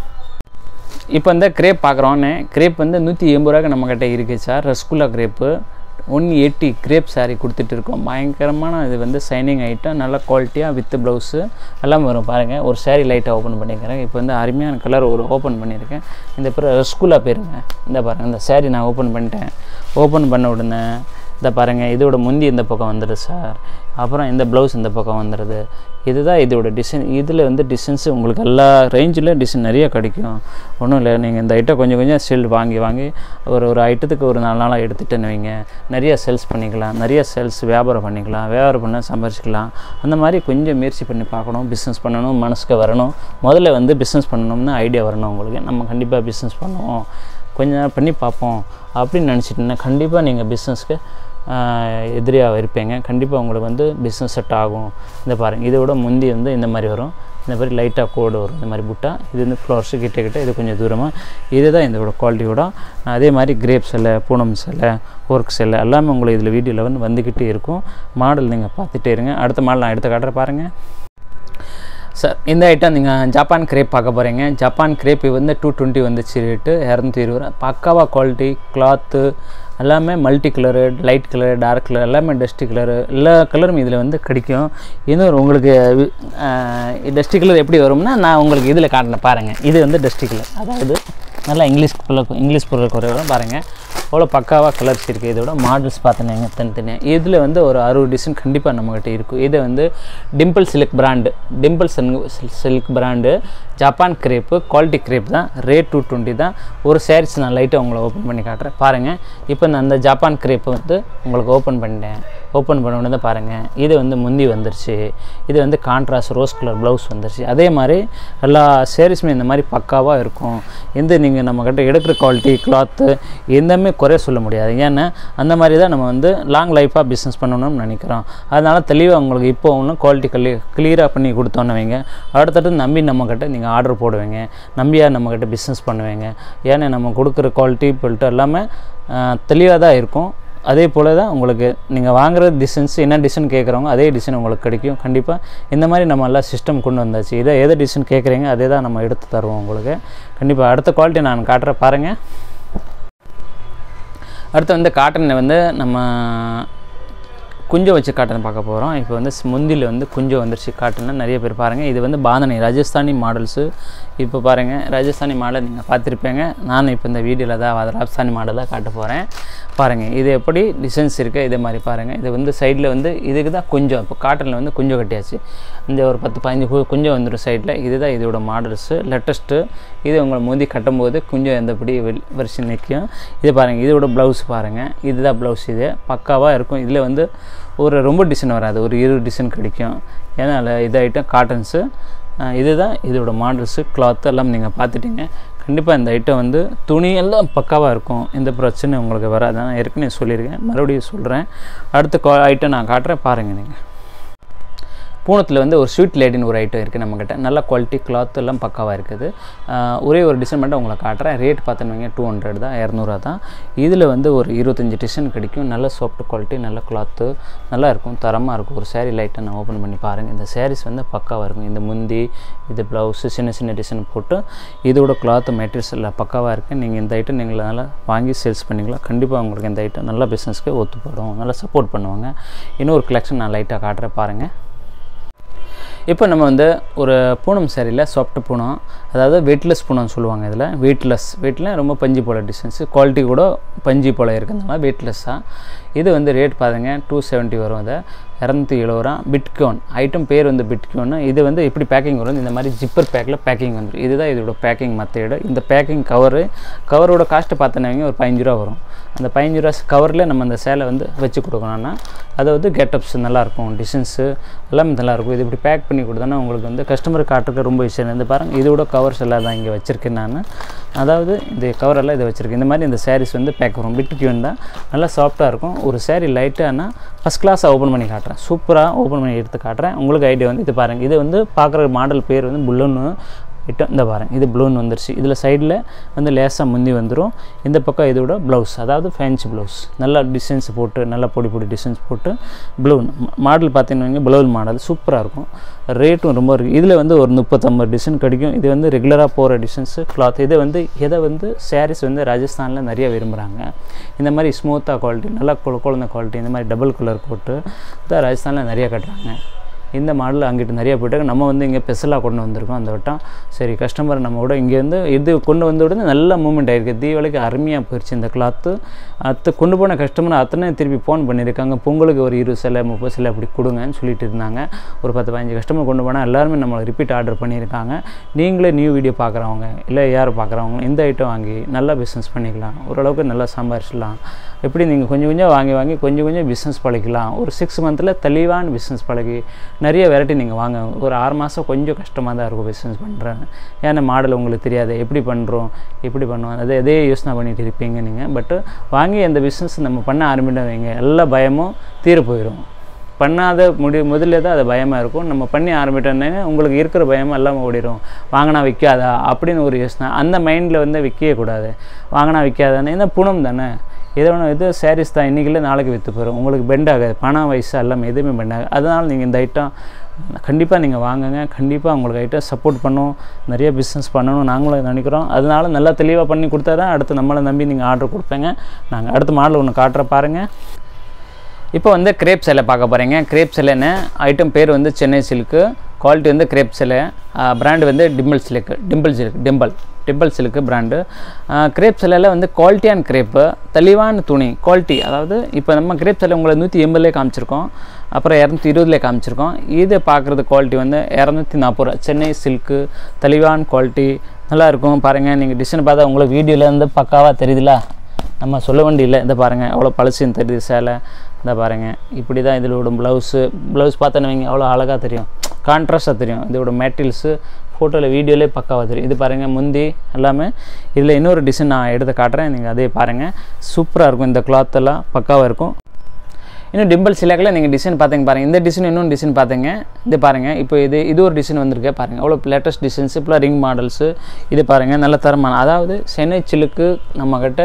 இப்போ இந்த கிரேப் பார்க்குறோன்னே, கிரேப் வந்து நூற்றி எண்பது ரூபாய்க்கு நம்மக்கிட்ட இருக்குது sir. Rasgulla crepe one eighty crepe sari கொடுத்துட்டு இருக்கோம். பயங்கரமான இது வந்து சைனிங் ஐட்டம், நல்ல குவாலிட்டியாக வித் ப்ளவுஸு எல்லாம் வரும். பாருங்கள், ஒரு சாரீ லைட்டாக ஓப்பன் பண்ணிக்கிறேன். இப்போ வந்து அருமையான கலர் ஒரு ஓப்பன் பண்ணியிருக்கேன். இந்த பேர் ரஸ்குல்லா பேருங்க. இந்த பாருங்கள், இந்த சாரீ நான் ஓப்பன் பண்ணிட்டேன். ஓப்பன் பண்ண உடனே இந்த பாருங்கள், இதோட முந்தி இந்த பக்கம் வந்துடுது சார். அப்புறம் இந்த ப்ளவுஸ் இந்த பக்கம் வந்துடுது. இதுதான் இதோட டிசைன். இதில் வந்து டிசைன்ஸு உங்களுக்கு எல்லா ரேஞ்சில் டிசைன் நிறைய கிடைக்கும். ஒன்றும் இல்லை, நீங்கள் இந்த ஐட்டம் கொஞ்சம் கொஞ்சம் செல் வாங்கி வாங்கி ஒரு ஒரு ஐட்டத்துக்கு ஒரு நாலு நாளாக எடுத்துகிட்டுன்னு வைங்க, நிறைய சேல்ஸ் பண்ணிக்கலாம். நிறைய சேல்ஸ் வியாபாரம் பண்ணிக்கலாம். வியாபாரம் பண்ணால் சம்பாரிச்சிக்கலாம். அந்த மாதிரி கொஞ்சம் முயற்சி பண்ணி பார்க்கணும். பிஸ்னஸ் பண்ணணும், மனசுக்கு வரணும். முதல்ல வந்து பிஸ்னஸ் பண்ணணும்னு ஐடியா வரணும் உங்களுக்கு. நம்ம கண்டிப்பாக பிஸ்னஸ் பண்ணுவோம், கொஞ்ச நேரம் பண்ணி பார்ப்போம் அப்படின்னு நினச்சிட்டிங்கன்னா கண்டிப்பாக நீங்கள் பிஸ்னஸ்க்கு எதிரியாக இருப்பீங்க. கண்டிப்பாக உங்களுக்கு வந்து பிஸ்னஸ் செட் ஆகும். இந்த பாருங்கள், இதோட முந்தி வந்து இந்த மாதிரி வரும். இந்த மாதிரி லைட்டாக கோடு வரும். இந்த மாதிரி புட்டா இது வந்து ஃப்ளவர்ஸு கிட்ட கிட்ட இது கொஞ்சம் தூரமாக. இது தான் இதோட குவாலிட்டியோட. அதே மாதிரி கிரேப் சிலை, பூனம் சிலை, ஒர்க் சிலை எல்லாமே உங்களுக்கு இதில் வீடியோவில் வந்து வந்துக்கிட்டே இருக்கும். மாடல் நீங்கள் பார்த்துட்டே இருங்க. அடுத்த மாடல் நான் எடுத்து காட்டுற பாருங்கள் சார். இந்த ஐட்டம் நீங்கள் ஜப்பான் கிரேப் பார்க்க போகிறீங்க. ஜப்பான் கிரேப் வந்து டூ டுவெண்ட்டி வந்துச்சு ரேட்டு, இரநூத்தி இருபது ரூபா. பக்காவாக குவாலிட்டி, கிளாத்து எல்லாமே multi colour, light colour, dark colour எல்லாமே டஸ்டி கலரு எல்லா கலரும் இதில் வந்து கிடைக்கும். இன்னொரு உங்களுக்கு டஸ்டி கலர் எப்படி வரும்னா நான் உங்களுக்கு இதில் காட்டினேன் பாருங்கள். இது வந்து டஸ்டி கலர், அதாவது நல்லா இங்கிலீஷ் இங்கிலீஷ் பொருள் குறையோட பாருங்கள் அவ்வளோ பக்காவாக கலர்ஸ் இருக்குது. இதோட மாடல்ஸ் பார்த்தீங்க தனித்தனியாக. இதில் வந்து ஒரு அறுபது டிசைன் கண்டிப்பாக நம்மகிட்ட இருக்கும். இது வந்து Dimple silk brand, Dimple silk brand Japan crepe, quality crepe தான். ரேட் டூ டுவெண்ட்டி தான். ஒரு சாரீஸ் நான் லைட்டாக உங்களை ஓப்பன் பண்ணி காட்டுறேன் பாருங்கள். இப்போ நான் அந்த ஜப்பான் கிரேப்பை வந்து உங்களுக்கு ஓப்பன் பண்ணிட்டேன். ஓப்பன் பண்ண உடனே பாருங்கள், இது வந்து முந்தி வந்துருச்சு. இது வந்து கான்ட்ராஸ்ட் ரோஸ் கலர் ப்ளவுஸ் வந்துருச்சு. அதே மாதிரி எல்லா சாரீஸுமே இந்த மாதிரி பக்காவாக இருக்கும். எந்த நீங்கள் நம்மக்கிட்ட எடுக்கிற குவாலிட்டி, கிளாத்து எல்லாமே குறைய சொல்ல முடியாது. ஏன்னா அந்த மாதிரி தான் நம்ம வந்து லாங் லைஃபாக பிஸ்னஸ் பண்ணணும்னு நினைக்கிறோம். அதனால் தெளிவாக உங்களுக்கு இப்போ ஒன்று குவாலிட்டி கிளி கிளியராக பண்ணி கொடுத்தோன்னு வைங்க, அடுத்தடுத்து நம்பி நம்மக்கிட்ட நீங்கள் ஆர்டர் போடுவீங்க, நம்பியாக நம்மக்கிட்ட பிஸ்னஸ் பண்ணுவீங்க. ஏன்னா நம்ம கொடுக்குற குவாலிட்டி பொருட்டு எல்லாமே தெளிவாக தான் இருக்கும். அதே போல் தான் உங்களுக்கு நீங்கள் வாங்குகிற டிசைன்ஸ் என்ன டிசைன் கேட்குறவங்க அதே டிசைன் உங்களுக்கு கிடைக்கும். கண்டிப்பாக இந்த மாதிரி நம்ம எல்லாம் சிஸ்டம் கொண்டு வந்தாச்சு. இதை எதை டிசைன் கேட்குறீங்க அதே தான் நம்ம எடுத்து தருவோம் உங்களுக்கு. கண்டிப்பாக அடுத்த குவாலிட்டி நான் காட்டுற பாருங்கள். அடுத்து வந்து காட்டன் வந்து நம்ம குஞ்சம் வச்சு காட்டன் பார்க்க போகிறோம். இப்போ வந்து முந்தியில் வந்து குஞ்சம் வந்துருச்சு காட்டன்னா நிறைய பேர் பாருங்கள். இது வந்து பாந்தனி ராஜஸ்தானி மாடல்ஸு. இப்போ பாருங்கள் ராஜஸ்தானி மாடல் நீங்கள் பார்த்துருப்பீங்க. நான் இப்போ இந்த வீடியோவில் தான் அதை ராஜஸ்தானி மாடலாக காட்ட போகிறேன். பாருங்கள் இது எப்படி டிசைன்ஸ் இருக்குது இதே மாதிரி பாருங்கள். இது வந்து சைடில் வந்து இதுக்கு தான் கொஞ்சம் இப்போ காட்டனில் வந்து கொஞ்சம் கட்டியாச்சு. இந்த ஒரு பத்து பதினஞ்சு கொஞ்சம் வந்துடும் சைடில். இதுதான் இதோட மாடல்ஸு லேட்டஸ்ட்டு. இது உங்களை மோதி கட்டும்போது கொஞ்சம் எந்தபடி வரிசை நிற்கும். இது பாருங்கள் இதோட ப்ளவுஸ் பாருங்கள். இதுதான் ப்ளவுஸ். இது பக்காவாக இருக்கும். இதில் வந்து ஒரு ரொம்ப டிசைன் வராது, ஒரு இருபது டிசைன் கிடைக்கும். ஏன்னா இது ஐட்டம் காட்டன்ஸு. இதுதான் இதோட மாடல்ஸு. கிளாத்து எல்லாம் நீங்கள் பார்த்துட்டிங்க. கண்டிப்பாக இந்த ஐட்டம் வந்து துணியெல்லாம் பக்காவாக இருக்கும். எந்த பிரச்சனை உங்களுக்கு வராது. நான் ஏற்கனவே சொல்லியிருக்கேன், மறுபடியும் சொல்கிறேன். அடுத்த ஐட்டம் நான் காட்டுறேன் பாருங்கள். நீங்கள் பூனத்தில் வந்து ஒரு ஸ்வீட் லேடின்னு ஒரு ஐட்டம் இருக்குது நம்மக்கிட்ட. நல்ல குவாலிட்டி கிளாத் எல்லாம் பக்காவாக இருக்குது. ஒரே ஒரு டிசைன் மட்டும் உங்களை காட்டுறேன். ரேட் பார்த்தோன்னு டூ ஹண்ட்ரட் தான், இரநூறுவா தான். இதில் வந்து ஒரு இருபத்தஞ்சி டிசைன் கிடைக்கும். நல்ல சாஃப்ட் குவாலிட்டி, நல்ல கிளாத்து, நல்லா இருக்கும், தரமாக இருக்கும். ஒரு சேரீ லைட்டை நான் ஓப்பன் பண்ணி பாருங்கள். இந்த சாரீஸ் வந்து பக்காவாக இருக்கும். இந்த முந்தி, இது ப்ளவுஸு, சின்ன சின்ன டிசைன் போட்டு இதோட கிளாத்து மெட்டீரியல்ஸ் எல்லாம் பக்காவாக இருக்குது. நீங்கள் இந்த ஐட்டம் நீங்கள் நல்லா வாங்கி சேல்ஸ் பண்ணிக்கலாம். கண்டிப்பாக உங்களுக்கு இந்த ஐட்டம் நல்லா பிஸ்னஸ்க்கு ஒத்துப்படும், நல்லா சப்போர்ட் பண்ணுவாங்க. இன்னொரு கலெக்ஷன் நான் லைட்டாக காட்டுறேன் பாருங்கள். இப்போ நம்ம வந்து ஒரு பூனம் சேரீயில் சாஃப்ட் பூனம், அதாவது வெயிட்லெஸ் பூனம்னு சொல்லுவாங்க. இதில் வெயிட்லெஸ் வெயிட்டில் ரொம்ப பஞ்சு போல் டிசைன்ஸு, குவாலிட்டி கூட பஞ்சு போல் இருக்கிறதுனால வெயிட்லெஸ்ஸாக. இது வந்து ரேட் பாருங்க டூ செவன்ட்டி வரும். அதை இரநூத்தி எழுபது ரூபா. பிட்கோன் ஐட்டம் பேர் வந்து பிட்கோன்னு. இது வந்து எப்படி பேக்கிங் வரும், இந்த மாதிரி ஜிப்பர் பேக்கில் பேக்கிங் வந்துடும். இதுதான் இதோட பேக்கிங் மெத்தேடு. இந்த பேக்கிங் கவரு கவரோட காஸ்ட்டு பார்த்தோன்னா ஒரு பதினஞ்சு ரூபா வரும். அந்த பதினஞ்சு ரூபா கவரில் நம்ம அந்த சேலை வந்து வச்சு கொடுக்கணும்னா அது வந்து கெட்டப்ஸ் நல்லாயிருக்கும், டிசைன்ஸு எல்லாமே நல்லாயிருக்கும். இது இப்படி பேக் பண்ணி கொடுத்தோன்னா உங்களுக்கு வந்து கஸ்டமர் காட்டுறதுக்கு ரொம்ப ஈஸியாக இருந்து பாருங்கள். இதோட கவர்ஸ் எல்லாம் தான் இங்கே வச்சுருக்கேன் நான். அதாவது இந்த கவரெல்லாம் இதை வச்சுருக்கேன். இந்த மாதிரி இந்த சாரீஸ் வந்து பேக் வரும். பிட்கோன் தான், நல்லா சாஃப்ட்டாக இருக்கும். ஒரு சாரீ லைட்டானா ஃபஸ்ட் கிளாஸாக ஓப்பன் பண்ணி காட்டுறேன். சூப்பராக ஓப்பன் பண்ணி எடுத்து காட்டுறேன். உங்களுக்கு ஐடியா வந்து இது பாருங்கள். இது வந்து பார்க்குற மாடல் பேர் வந்து புல்லன்னு ஐட்டம். இந்த பாருங்கள், இது ப்ளவுன் வந்துருச்சு. இதில் சைடில் வந்து லேசாக முந்தி வந்துடும். இந்த பக்கம் இதோட ப்ளவுஸ், அதாவது ஃபேன்சி ப்ளவுஸ், நல்லா டிசைன்ஸ் போட்டு, நல்லா பொடி பொடி டிசைன்ஸ் போட்டு ப்ளவுன் மாடல் பார்த்தீங்கன்னா ப்ளவுன் மாடல் சூப்பராக இருக்கும். ரேட்டும் ரொம்ப இருக்குது. இதில் வந்து ஒரு முப்பத்தொம்பது டிசைன் கிடைக்கும். இது வந்து ரெகுலராக போகிற டிசைன்ஸு கிளாத். இதை வந்து எதை வந்து சாரீஸ் வந்து ராஜஸ்தானில் நிறைய விரும்புகிறாங்க. இந்த மாதிரி ஸ்மூத்தாக குவாலிட்டி, நல்லா குழந்த குவாலிட்டி, இந்த மாதிரி டபுள் கலர் போட்டு தான் ராஜஸ்தானில் நிறைய கட்டுறாங்க. இந்த மாடல் அங்கிட்டு நிறையா போய்ட்டு நம்ம வந்து இங்கே ஸ்பெஷலாக கொண்டு வந்திருக்கோம் அந்த வட்டம். சரி, கஸ்டமர் நம்ம கூட இங்கே வந்து இது கொண்டு வந்த உடனே நல்ல மூவ்மெண்ட் ஆகிருக்கு. தீபாவளிக்கு அருமையாக போயிடுச்சு இந்த கிளாத்து. அத்தை கொண்டு போன கஸ்டமர் அத்தனை திருப்பி ஃபோன் பண்ணியிருக்காங்க. பொங்கலுக்கு ஒரு இருபது சிலை முப்பது சிலை அப்படி கொடுங்கன்னு சொல்லிட்டு இருந்தாங்க. ஒரு பத்து பதினஞ்சு கஸ்டமர் கொண்டு போனால் எல்லாருமே நம்மளை ரிப்பீட் ஆர்டர் பண்ணியிருக்காங்க. நீங்களே நியூ வீடியோ பார்க்குறவங்க இல்லை யார் பார்க்குறவங்க இந்த ஐட்டம் வாங்கி நல்லா பிஸ்னஸ் பண்ணிக்கலாம், ஓரளவுக்கு நல்லா சம்பாரிச்சிடலாம். எப்படி நீங்கள் கொஞ்சம் கொஞ்சம் வாங்கி வாங்கி கொஞ்சம் கொஞ்சம் பிஸ்னஸ் பழகிக்கலாம். ஒரு சிக்ஸ் மந்தில் தெளிவான பிஸ்னஸ் பழகி நிறைய வெரைட்டி நீங்கள் வாங்க. ஒரு ஆறு மாதம் கொஞ்சம் கஷ்டமாக தான் இருக்கும் பிஸ்னஸ் பண்ணுறேன். ஏன்னா மாடல் உங்களுக்கு தெரியாது, எப்படி பண்ணுறோம் எப்படி பண்ணுவோம் அதை எதே யோசனை பண்ணிகிட்டு இருப்பீங்க நீங்கள். பட்டு வாங்கி அந்த பிஸ்னஸ் நம்ம பண்ண ஆரம்பிட்டு வைங்க, எல்லா பயமும் தீர போயிடும். பண்ணாத முடி முதல்ல தான் அது பயமாக இருக்கும். நம்ம பண்ணி ஆரம்பிட்டோன்னே உங்களுக்கு இருக்கிற பயமாக எல்லாம் ஓடிடும். வாங்கினா விற்காதா அப்படின்னு ஒரு யோசனை அந்த மைண்டில் வந்து விற்கவே கூடாது. வாங்கினா விற்காதானே, இந்த புனம் தானே, எதை வேணும், இது சாரீஸ் தான், இன்றைக்கில நாளைக்கு விற்று போயிடும். உங்களுக்கு பெண்ட் ஆகாது, பணம் வயசு எல்லாமே எதுவுமே பெண்ட் ஆகாது. அதனால் நீங்கள் இந்த ஐட்டம் கண்டிப்பாக நீங்கள் வாங்குங்க. கண்டிப்பாக உங்களுக்கு ஐட்டம் சப்போர்ட் பண்ணும், நிறைய பிஸ்னஸ் பண்ணணும் நாங்களும் நினைக்கிறோம். அதனால நல்லா தெளிவாக பண்ணி கொடுத்தா தான் அடுத்து நம்மளை நம்பி நீங்கள் ஆர்டர் கொடுப்பீங்க. நாங்கள் அடுத்த மாடல் ஒன்று காட்டுற பாருங்கள். இப்போ வந்து கிரேப் சேலை பார்க்க போகிறீங்க. கிரேப் சேலைன்னு ஐட்டம் பேர் வந்து சென்னை சில்க்கு, குவாலிட்டி வந்து கிரேப் சேலை, பிராண்டு வந்து Dimple silk, Dimple silk Dimple Dimple silk brand. Crepe சேலையில் வந்து குவாலிட்டியான கிரேப்பு, தெளிவான துணி குவாலிட்டி. அதாவது இப்போ நம்ம கிரேப் சேலை உங்களை நூற்றி எண்பதுலேயே காமிச்சிருக்கோம், அப்புறம் இரநூத்தி இருபதுலேயே காமிச்சிருக்கோம். இது பார்க்குறது குவாலிட்டி வந்து இரநூத்தி நாற்பது ரூபா. சென்னை சில்க்கு, தெளிவான குவாலிட்டி, நல்லாயிருக்கும். பாருங்கள், நீங்கள் டிசைன் பார்த்தா உங்களுக்கு வீடியோவில் வந்து பக்காவாக தெரியுதுல, நம்ம சொல்ல வேண்டியில்லை. இந்த பாருங்கள் எவ்வளோ பழசுன்னு தெரியுது சேலை. இந்த பாருங்கள், இப்படி தான் இதில் விடும் ப்ளவுஸு. ப்ளவுஸ் பார்த்தோன்னு வைங்க எவ்வளோ அழகாக தெரியும், கான்ட்ராஸ்ட்டாக தெரியும். இதோட மெட்டீரியல்ஸு ஃபோட்டோவில் வீடியோவிலே பக்காவாக தெரியும். இது பாருங்கள் முந்தி எல்லாமே. இதில் இன்னொரு டிசைன் நான் எடுத்து காட்டுறேன், நீங்கள் அதே பாருங்கள். சூப்பராக இருக்கும், இந்த கிளாத்தெல்லாம் பக்காவாக இருக்கும். இன்னும் டிம்பிள் சிலாக்கில் நீங்கள் டிசைன் பார்த்தீங்க பாருங்கள். இந்த டிசைன் இன்னொன்று டிசைன் பார்த்தீங்க, இது பாருங்கள். இப்போ இது இது ஒரு டிசைன் வந்திருக்கு பாருங்கள். அவ்வளோ லேட்டஸ்ட் டிசைன்ஸ், இப்போ ரிங் மாடல்ஸு. இது பாருங்கள் நல்ல தரமான, அதாவது சென்னை சில்லுக்கு நம்மக்கிட்ட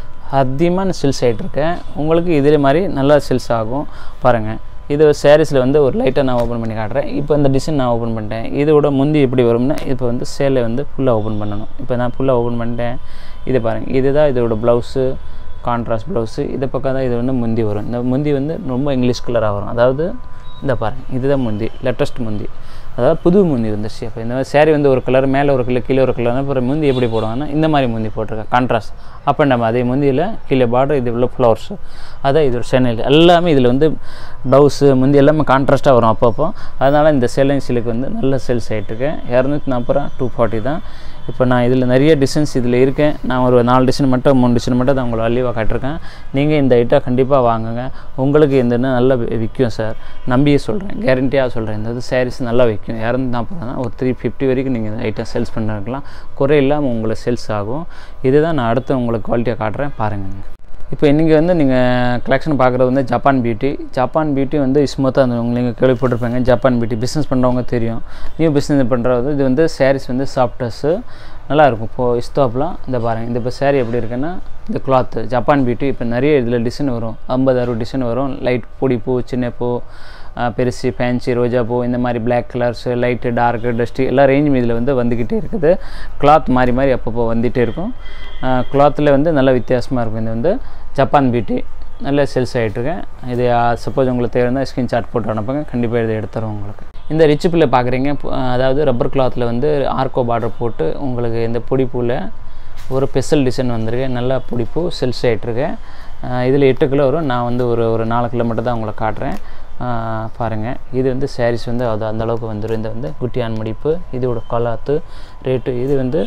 அதிகமான சில்ஸ் ஆகிட்டுருக்கேன். உங்களுக்கு இதே மாதிரி நல்லா சில்ஸ் ஆகும் பாருங்கள். இது சாரீஸில் வந்து ஒரு லைட்டாக நான் ஓப்பன் பண்ணி காட்டுறேன். இப்போ இந்த டிசைன் நான் ஓப்பன் பண்ணிட்டேன். இதோட முந்தி எப்படி வரும்னா இப்போ வந்து சேலை வந்து ஃபுல்லாக ஓப்பன் பண்ணணும். இப்போ நான் ஃபுல்லாக ஓப்பன் பண்ணிட்டேன். இது பாருங்கள், இதுதான் இதோட ப்ளவுஸு, கான்ட்ராஸ்ட் ப்ளவுஸு. இதை பக்கம் தான் இது வந்து முந்தி வரும். இந்த முந்தி வந்து ரொம்ப இங்கிலீஷ் கலராக வரும். அதாவது இந்த பாருங்கள், இதுதான் முந்தி, லேட்டஸ்ட் முந்தி, அதாவது புது முந்தி வந்துச்சு. அப்போ இந்த மாதிரி சேரீ வந்து ஒரு கலர் மேலே ஒரு கிலோ கீழே ஒரு கலர், அப்புறம் முந்தி எப்படி போடுவாங்கன்னா இந்த மாதிரி முந்தி போட்டிருக்கேன், கான்ட்ராஸ்ட். அப்போ நம்ம அதே முந்தியில் கீழே பார்டர், இது உள்ள ஃப்ளவர்ஸு, அதான் இது ஒரு சேனல் எல்லாமே. இதில் வந்து ப்ளவுஸு முந்தி எல்லாமே கான்ட்ராஸ்ட்டாக வரும் அப்பப்போ. அதனால் இந்த சேலை சிலுக்கு வந்து நல்ல சேல்ஸ் ஆகிட்டுருக்கேன். இரநூத்தி நாற்பது ரூபா டூ ஃபார்ட்டி தான். இப்போ நான் இதில் நிறைய டிசைன்ஸ் இதில் இருக்கேன். நான் ஒரு நாலு டிசைன் மட்டும் மூணு டிசைன் மட்டும் தான் உங்களை அழிவாக காட்டிருக்கேன். நீங்கள் இந்த ஐட்டம் கண்டிப்பாக வாங்குங்க, உங்களுக்கு இந்த நல்லா விற்கும் சார், நம்பியே சொல்கிறேன், கேரண்டியாக சொல்கிறேன். இந்த இது சாரீஸ் நல்லா விற்கும். இரநூத்தி நாற்பது தான், ஒரு த்ரீ ஃபிஃப்டி வரைக்கும் நீங்கள் இந்த ஐட்டம் சேல்ஸ் பண்ணிருக்கலாம், குறை இல்லாமல் உங்களுக்கு சேல்ஸ் ஆகும். இதுதான் நான் அடுத்து உங்களுக்கு குவாலிட்டியாக காட்டுறேன் பாருங்கள். இப்போ இன்றைக்கி வந்து நீங்கள் கலெக்ஷன் பார்க்குறது வந்து ஜப்பான் பியூட்டி. ஜப்பான் பியூட்டி வந்து ஸ்மூத்தாக அந்த உங்களுக்கு கேள்விப்பட்டிருப்பாங்க. ஜப்பான் பியூட்டி பிஸ்னஸ் பண்ணுறவங்க தெரியும். நியூ பிஸ்னஸ் பண்ணுறது இது வந்து சாரீஸ் வந்து சாஃப்டஸ்ஸு நல்லாயிருக்கும். இப்போது இஸ்தாப்லாம் இந்த பாருங்கள். இந்த இப்போ சாரீ எப்படி இருக்குன்னா இந்த கிளாத்து ஜப்பான் பியூட்டி. இப்போ நிறைய இதில் டிசைன் வரும், ஐம்பது அறுபது டிசைன் வரும். லைட் பொடி பூ, சின்ன பூ, பெருசு, ஃபேன்சி, ரோஜா பூ, இந்த மாதிரி black colours, light, dark, dust எல்லா ரேஞ்சும் இதில் வந்து வந்துக்கிட்டே இருக்குது. கிளாத் மாறி மாறி அப்பப்போ வந்துகிட்டே இருக்கும். கிளாத்தில் வந்து நல்ல வித்தியாசமாக இருக்கும். இது வந்து ஜப்பான் பியூட்டி நல்ல சேல்ஸ் ஆகிட்டுருக்கேன். இது சப்போஸ் உங்களுக்கு தேவைன்னா ஸ்கிரீன் ஷாட் போட்டு அனுப்புங்க, கண்டிப்பாக இதை எடுத்துறோம் உங்களுக்கு. இந்த ரிச் பில்லை பார்க்குறீங்க, அதாவது ரப்பர் கிளாத்தில் வந்து ஆர்கோ பார்டர் போட்டு உங்களுக்கு இந்த பொடிப்பூவில் ஒரு ஸ்பெஷல் டிசைன் வந்திருக்கு. நல்லா பொடிப்பூ சேல்ஸ் ஆகிட்டுருக்கேன். இதில் எட்டு கிலோ வரும். நான் வந்து ஒரு ஒரு நாலு கிலோ மட்டும் தான் உங்களுக்கு காட்டுறேன் பாருங்கள். இது வந்து சாரீஸ் வந்து அது அந்தளவுக்கு வந்துடும். இந்த வந்து குட்டியான் முடிப்பு, இதோட கலாத்து ரேட்டு, இது வந்து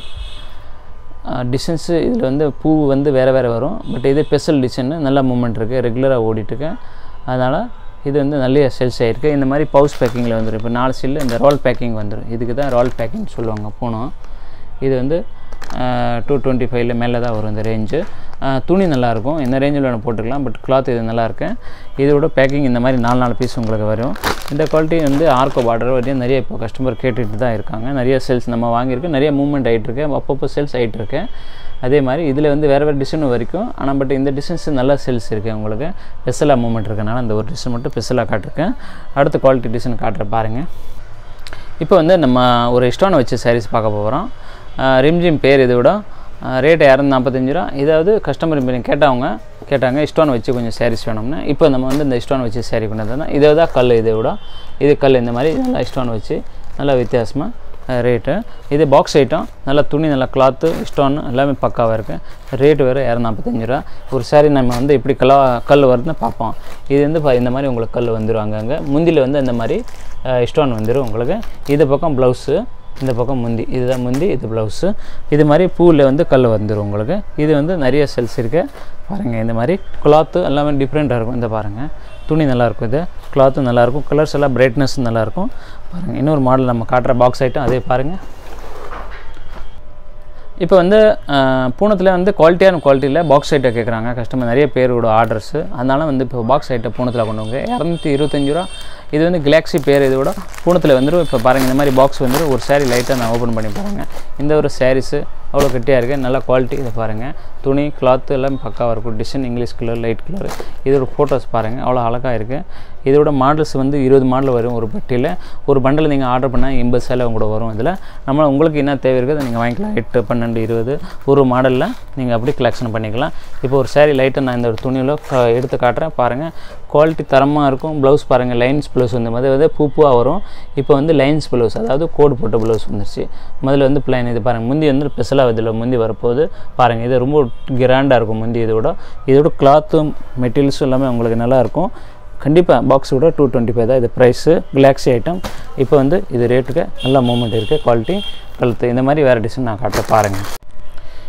டிசைன்ஸு. இதில் வந்து பூ வந்து வேறு வேறு வரும். பட் இது ஸ்பெஷல் டிசைன்னு நல்ல மூமெண்ட் இருக்குது, ரெகுலராக ஓடிட்டுருக்கேன். அதனால் இது வந்து நல்ல சேல்ஸ் ஆகிருக்கு. இந்த மாதிரி பவுச் பேக்கிங்கில் வந்துடும். இப்போ நாலு சில்லு இந்த ரோல் பேக்கிங் வந்துடும். இதுக்கு தான் ரோல் பேக்கிங் சொல்லுவாங்க போனோம். இது வந்து டூ டுவெண்ட்டி ஃபைவ்ல மேலே தான் வரும் இந்த ரேஞ்சு. துணி நல்லாயிருக்கும், இந்த ரேஞ்சில் வேணும் போட்டுக்கலாம். பட் கிளாத் இது நல்லாயிருக்கு. இதோட பேக்கிங் இந்த மாதிரி நாலு நாலு பீஸ் உங்களுக்கு வரும். இந்த குவாலிட்டி வந்து ஆர்கோ பார்டர் வரையும் நிறைய இப்போ கஸ்டமர் கேட்டுட்டு தான் இருக்காங்க. நிறைய சேல்ஸ் நம்ம வாங்கியிருக்கு, நிறைய மூவ்மெண்ட் ஆகிட்டுருக்கு, அப்பப்போ சேல்ஸ் ஆகிட்டுருக்கு. அதே மாதிரி இதில் வந்து வேறு வேறு டிசைனும் வரைக்கும். ஆனால் பட் இந்த டிசைன்ஸ் நல்லா சேல்ஸ் இருக்குது உங்களுக்கு. ஸ்பெஷலாக மூவ்மெண்ட் இருக்கனால அந்த ஒரு டிசைன் மட்டும் ஸ்பெஷலாக காட்டிருக்கேன். அடுத்த குவாலிட்டி டிசைன் காட்டுற பாருங்கள். இப்போ வந்து நம்ம ஒரு ஸ்டோன் வச்சு சாரீஸ் பார்க்க போகிறோம். ரிம்ஜிம் பேர் இதோட ரேட்டு இரநூத்தி நாற்பத்தஞ்சு ரூபா. இதாவது கஸ்டமர் இப்போ கேட்டவங்க கேட்டாங்க ஸ்டோன் வச்சு கொஞ்சம் சாரீஸ் வேணும்னா, இப்போ நம்ம வந்து இந்த ஸ்டோன் வச்சு சாரீ கொண்டு வந்தோம்னா இதை தான் கல், இதை விட இது கல். இந்த மாதிரி நல்லா ஸ்டோன் வச்சு நல்லா வித்தியாசமாக ரேட்டு. இது பாக்ஸ் ஐட்டம், நல்லா துணி, நல்லா கிளாத்து, ஸ்டோன் எல்லாமே பக்காவாக இருக்குது. ரேட்டு வேறு இரநூத்தி நாற்பத்தஞ்சு ரூபா. ஒரு சாரீ நம்ம வந்து எப்படி கலா கல் வருதுன்னு பார்ப்போம். இது வந்து இந்த மாதிரி உங்களுக்கு கல் வந்துடும். அங்கங்கே முந்தியில் வந்து இந்த மாதிரி ஸ்டோன் வந்துடும் உங்களுக்கு. இது பக்கம் ப்ளவுஸு, இந்த பக்கம் முந்தி, இதுதான் முந்தி, இது ப்ளவுஸு. இது மாதிரி பூவில் வந்து கல் வந்துடும் உங்களுக்கு. இது வந்து நிறைய செல்ஸ் இருக்குது பாருங்கள். இந்த மாதிரி கிளாத்து எல்லாமே டிஃப்ரெண்ட்டாக இருக்கும். இந்த பாருங்கள், துணி நல்லாயிருக்கும், இது கிளாத்தும் நல்லாயிருக்கும், கலர்ஸ் எல்லாம் பிரைட்னஸும் நல்லாயிருக்கும் பாருங்கள். இன்னொரு மாடல் நம்ம காட்டுற பாக்ஸ் ஐட்டம் அதே பாருங்கள். இப்போ வந்து பூனத்தில் வந்து குவாலிட்டியான குவாலிட்டியில் பாக்ஸ் ஐட்டம் கேட்குறாங்க கஸ்டமர், நிறைய பேரோட ஆர்டர்ஸு. அதனால் வந்து இப்போ பாக்ஸ் ஐட்டம் பூனத்தில் கொண்டு வாங்க இரநூத்தி இருபத்தஞ்சி ரூபா. இது வந்து கிளாக்ஸி பேர், இதோட பூனத்தில் வந்துடும். இப்போ பாருங்கள் இந்த மாதிரி பாக்ஸ் வந்துடும். ஒரு சாரீ லைட்டாக நான் ஓப்பன் பண்ணி பாருங்கள். இந்த ஒரு சாரீஸு அவ்வளோ கட்டியாக இருக்குது, நல்லா குவாலிட்டி. இதை பாருங்கள், துணி கிளாத்து எல்லாம் பக்காவாக இருக்கும். Design English colour, light colour. இதோட ஃபோட்டோஸ் பாருங்கள், அவ்வளோ அழகாக இருக்குது. இதோட மாடல்ஸ் வந்து இருபது மாடல் வரும் ஒரு பட்டியில். ஒரு பண்டில் நீங்கள் ஆர்டர் பண்ணால் எண்பது சேலை கூட வரும். இதில் நம்ம உங்களுக்கு என்ன தேவை இருக்குது நீங்கள் வாங்கிக்கலாம். எட்டு பன்னெண்டு இருபது ஒரு மாடலில் நீங்கள் அப்படி கலெக்ஷன் பண்ணிக்கலாம். இப்போ ஒரு சாரீ லைட்டாக நான் இந்த ஒரு துணியில் எடுத்து காட்டுறேன் பாருங்கள். குவாலிட்டி தரமாக இருக்கும். ப்ளவுஸ் பாருங்கள், லைன்ஸ் ப்ளவுஸ் வந்து முதல்ல வந்து பூ பூவாக வரும். இப்போ வந்து லைன்ஸ் ப்ளவுஸ், அதாவது கோடு போட்ட ப்ளவுஸ் வந்துருச்சு. முதல்ல வந்து பிளைன். இது பாருங்கள், முந்தி வந்து ஸ்பெஷலாக இதில் முந்தி வரப்போகுது பாருங்கள். இது ரொம்ப கிராண்டாக இருக்கும் முந்தி. இதோட இதோட கிளாத்தும் மெட்டீரியல்ஸும் எல்லாமே உங்களுக்கு நல்லாயிருக்கும். கண்டிப்பாக பாக்ஸ் கூட டூ டுவெண்ட்டி ஃபைவ் தான் இது ப்ரைஸு. கிளாக்ஸி ஐட்டம். இப்போ வந்து இது ரேட்டுக்கு நல்ல மூமெண்ட் இருக்குது. குவாலிட்டி கழுத்து இந்த மாதிரி வேறு டிசைன் நான் காட்ட பாருங்கள்.